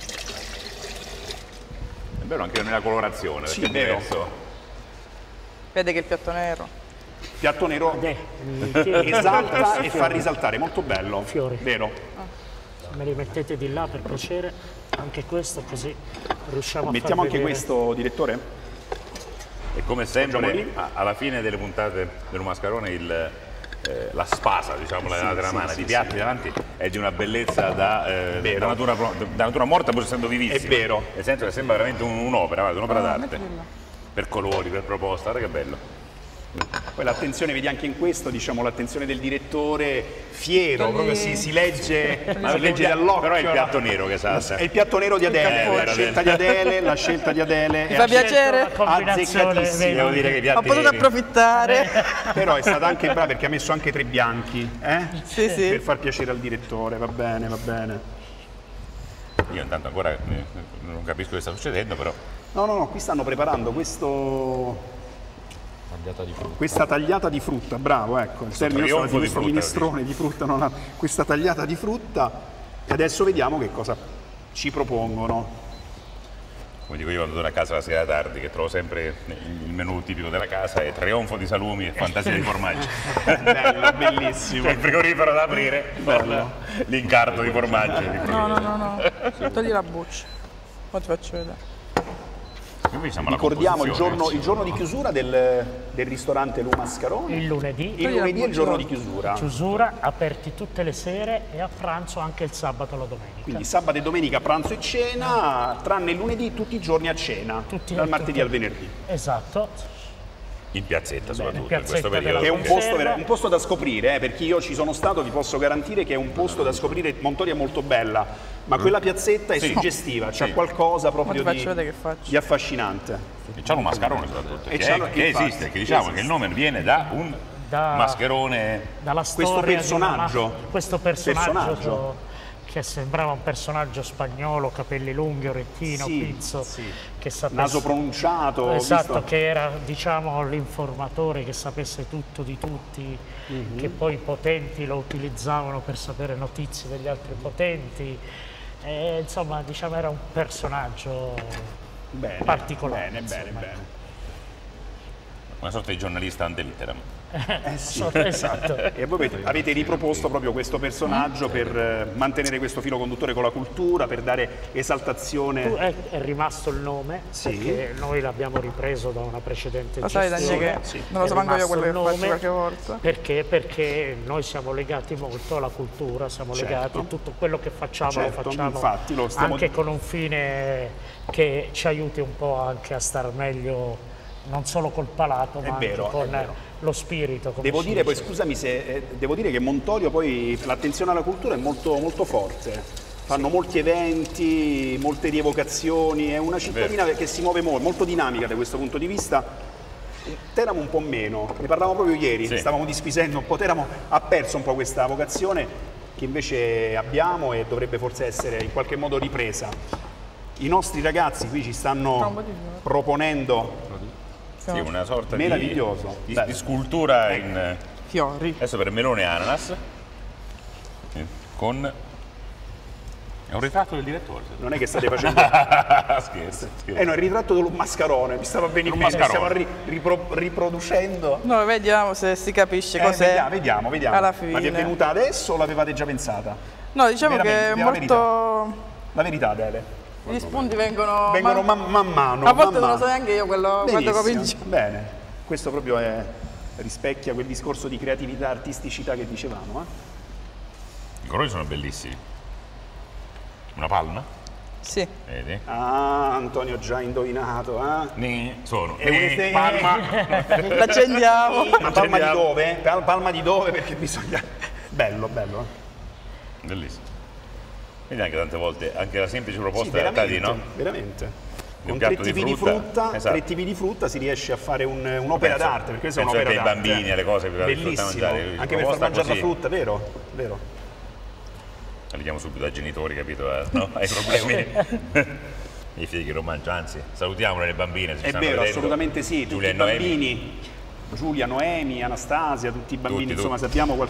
È bello anche nella colorazione, Sì, perché è vero. diverso. vede che il piatto nero. Piatto nero tieni, esalta e fa risaltare, molto bello. Fiori. Vero? se me li mettete di là per piacere, anche questo così riusciamo a Mettiamo far anche vedere. questo, direttore? E come Poggiamo sempre, lì. alla fine delle puntate del Mascarone, la spasa, diciamo, della mano, di piatti davanti, è di una bellezza da natura morta, pur essendo vivissima. È vero. Nel senso che sembra veramente un'opera, guarda, un'opera d'arte. mettili là. Per colori, per proposta, guarda che bello. Poi l'attenzione, vedi anche in questo, diciamo, l'attenzione del direttore, fiero, Togli- proprio si legge il dall'occhio. però è il piatto nero che salsa. È il piatto nero di Adele, capo. la scelta di Adele, la scelta di Adele Ti è fa piacere? La combinazione azzeccatissimo. Devo dire che i piatti Ho potuto neri- approfittare. Però è stata anche brava perché ha messo anche 3 bianchi, Sì, per sì. far piacere al direttore, va bene, va bene. Io intanto ancora non capisco cosa sta succedendo, però No, qui stanno preparando questo... Tagliata di frutta. Questa tagliata di frutta, bravo, ecco, il termine trionfo di di questo frutta, minestrone di frutta, non ha questa tagliata di frutta, e adesso vediamo che cosa ci propongono. come dico io quando torno a casa la sera tardi, che trovo sempre il menù tipico della casa, è trionfo di salumi e fantasia di formaggi. Bello, bellissimo. Cioè il frigorifero da aprire, Bello. l'incarto di formaggi. No. Togli la buccia. Poi ti faccio vedere. Invece siamo alla Ricordiamo il composizione. giorno di chiusura del ristorante Lu Mascarone. Il lunedì, Il lunedì è il giorno di chiusura. chiusura, aperti tutte le sere e a pranzo anche il sabato e la domenica. Quindi sabato e domenica pranzo e cena, tranne il lunedì tutti i giorni a cena, dal martedì al venerdì. Esatto. In piazzetta soprattutto, in piazzetta questo periodo. Che è Conserva. un posto da scoprire, per chi io ci sono stato vi posso garantire che è un posto da scoprire. Montorio è molto bella, ma quella piazzetta è Sì. suggestiva, c'è Sì. qualcosa Ma proprio ti faccio vedere che faccio. di affascinante. E c'hanno un mascherone soprattutto, E che, c'hanno- che infatti, esiste, che diciamo esiste. che il nome viene da un mascherone. Dalla Questo storia personaggio. questo personaggio che sembrava un personaggio spagnolo, capelli lunghi, orecchino, Sì, pizzo, sì. che sapesse, Naso pronunciato. ho esatto, visto- che era diciamo l'informatore che sapesse tutto di tutti, che poi i potenti lo utilizzavano per sapere notizie degli altri potenti. E, insomma, diciamo era un personaggio Bene, particolare. Bene, bene, insomma. bene. Una sorta di giornalista ante litteram. Sì. Esatto. E voi avete riproposto proprio questo personaggio per mantenere questo filo conduttore con la cultura, per dare esaltazione. È rimasto il nome, Sì. perché noi l'abbiamo ripreso da una precedente Lo sai gestione. Daniele che Sì. non lo so È manco io rimasto quello che il faccio nome. qualche volta. Perché? Perché noi siamo legati molto alla cultura, siamo Certo. legati a tutto quello che facciamo, Certo, lo facciamo infatti, lo stiamo- anche con un fine che ci aiuti un po' anche a star meglio, non solo col palato, ma vero, anche è con vero. lo spirito. come Devo si dire, poi dice. scusami se devo dire che Montorio poi l'attenzione alla cultura è molto, molto forte. Fanno molti eventi, molte rievocazioni, è una cittadina che si muove molto dinamica da questo punto di vista. Teramo un po' meno, ne parlavamo proprio ieri, Sì. stavamo disquisendo un po', Teramo ha perso un po' questa vocazione che invece abbiamo e dovrebbe forse essere in qualche modo ripresa. I nostri ragazzi qui ci stanno proponendo Sì, una sorta Meraviglioso, di bello. scultura in... Fiori. Adesso per melone e ananas, con... È un ritratto del direttore. non è che state facendo Scherzo. no, il ritratto dello mascarone, mi stava venendo Un bene, stiamo mascarone. riproducendo. No, vediamo se si capisce cos'è. Vediamo. Alla fine. Ma vi è venuta adesso o l'avevate già pensata? No, diciamo che è Veramente, molto... La verità, Adele. Gli spunti vengono... Vengono man mano. A volte man non lo so mano. neanche io quando Benissimo, comincio. Bene, questo proprio rispecchia quel discorso di creatività, artisticità che dicevamo. I colori sono bellissimi. Una palma, Sì. vedi? Ah, Antonio ha già indovinato. Sono E palma. L'accendiamo. Ma palma di dove? Palma di dove? Perché bisogna... Bello. Bellissimo. Vedi anche tante volte, anche la semplice proposta Sì, in realtà di no? veramente. Un Con tre piatto di tipi di frutta, esatto. tre tipi di frutta si riesce a fare un'opera Penso- d'arte, perché questa è penso un'opera anche ai d'arte. bambini, alle cose per la frutta Bellissimo, mangiare, anche per far proposta mangiare la così. frutta, vero? Li chiamo subito ai genitori, capito? No? Ai problemi. I figli che non mangiano, anzi, salutiamole le bambine. Se ci È stanno vero, vedendo. assolutamente sì, tutti Giulia i e Noemi. bambini, Giulia, Noemi, Anastasia, tutti i bambini, Tutti, insomma, tutti. sappiamo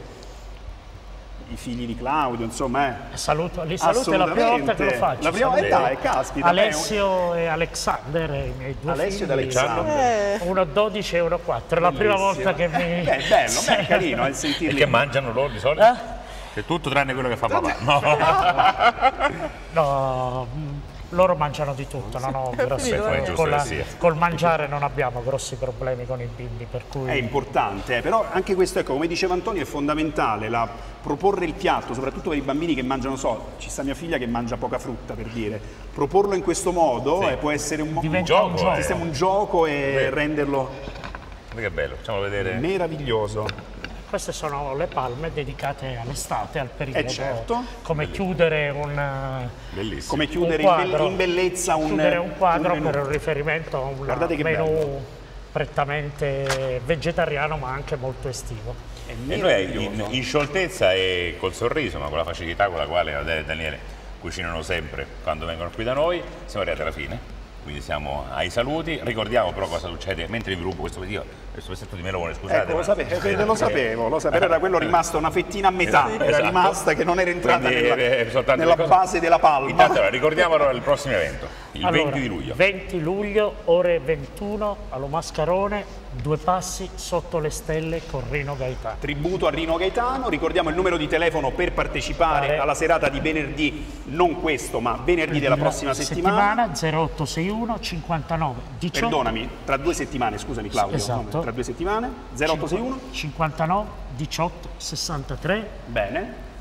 i figli di Claudio, insomma, Li saluto, è la prima volta che lo faccio. La prima saluto dai, caspita. Alessio e Alexander, i miei due Alessio ed figli. Alexander. Uno 12 e uno 4, è la prima volta che mi... Bello, è carino E sentirli. che mangiano loro di solito? È tutto tranne quello che fa papà. No. No, loro mangiano di tutto, non ho grossi finito, problemi. è Con giusto che sia. col mangiare non abbiamo grossi problemi con i bimbi, per cui... È importante, però anche questo, ecco, come diceva Antonio, è fondamentale, proporre il piatto, soprattutto per i bambini che mangiano, ci sta mia figlia che mangia poca frutta, per dire, proporlo in questo modo può essere Diventa un gioco. un gioco e renderlo Che bello, facciamo vedere. meraviglioso. Queste sono le palme dedicate all'estate, al periodo. certo. Come chiudere un... Bellissimo. Come chiudere un quadro. in bellezza chiudere un quadro menù. per un riferimento a un Guardate che menù bello. prettamente vegetariano ma anche molto estivo. È E noi meraviglioso. in scioltezza e col sorriso, ma con la facilità con la quale Adele e Daniele cucinano sempre quando vengono qui da noi, siamo arrivati alla fine. Quindi siamo ai saluti. Ricordiamo però cosa succede mentre vi rubo questo pezzetto di melone, scusate. Ecco, ma- lo sapevo, era quello rimasto una fettina a metà, era esatto. rimasta che non era entrata Quindi, soltanto nella le cose- base della palma. Intanto allora, ricordiamo allora il prossimo evento, il Allora, 20 di luglio. 20 luglio, ore 21, allo Mascarone, 2 passi sotto le stelle con Rino Gaetano. Tributo a Rino Gaetano, ricordiamo il numero di telefono per partecipare alla serata di venerdì, non questo, ma venerdì della prossima settimana. 0861 59 18 Perdonami, tra 2 settimane, scusami Claudio, Esatto. tra 2 settimane, 0861, 59 18 63. bene,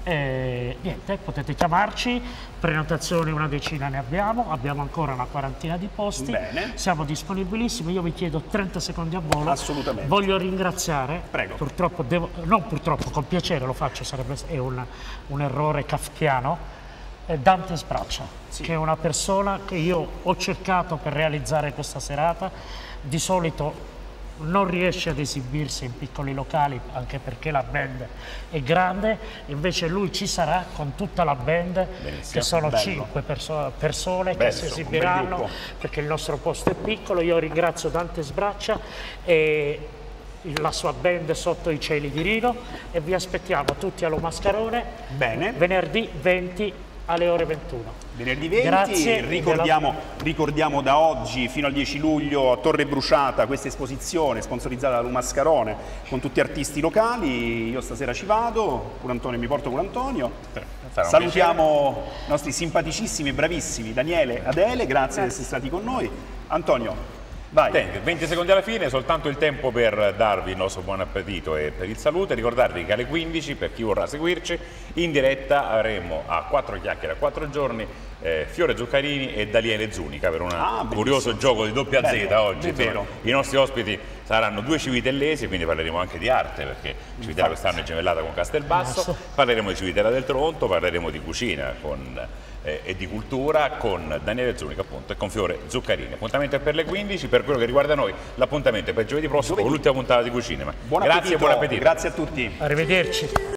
Niente, potete chiamarci, prenotazioni una decina ne abbiamo ancora una quarantina di posti. Bene. Siamo disponibilissimi, io vi chiedo 30 secondi a volo. Assolutamente. Voglio ringraziare, Prego. purtroppo non purtroppo, con piacere lo faccio, è un errore kafkiano, Dante Sbraccia, che è una persona che io ho cercato per realizzare questa serata. Di solito non riesce ad esibirsi in piccoli locali anche perché la band è grande, invece lui ci sarà con tutta la band. Benissimo. Che sono Bello. 5 persone che si insomma, un bel esibiranno gruppo. perché il nostro posto è piccolo. Io ringrazio Dante Sbraccia e la sua band Sotto i cieli di Rino e vi aspettiamo tutti allo Mascarone Bene. venerdì 20 alle ore 21. Venerdì 20, Grazie ricordiamo da oggi fino al 10 luglio a Torre Bruciata questa esposizione sponsorizzata da Mascarone con tutti artisti locali. Io stasera ci vado, pure Antonio, mi porto con Antonio. Sarà un Salutiamo i nostri simpaticissimi e bravissimi Daniele e Adele, grazie di essere stati con noi. Antonio, vai. 20 secondi alla fine, soltanto il tempo per darvi il nostro buon appetito e per il saluto e ricordarvi che alle 15, per chi vorrà seguirci, in diretta avremo a 4 chiacchiere a 4 giorni Fiore Zuccarini e Daniele Zunica per un curioso gioco di doppia Z Bello, oggi. è vero. I nostri ospiti saranno 2 civitellesi, quindi parleremo anche di arte perché Civitella quest'anno è gemellata con Castelbasso, parleremo di Civitella del Tronto, parleremo di cucina e di cultura con Daniele Zunica appunto e con Fiore Zuccarini. Appuntamento è per le 15, per quello che riguarda noi l'appuntamento è per giovedì prossimo con l'ultima puntata di Cucina. Buon Grazie e appetito. buon appetito. Grazie a tutti. Arrivederci.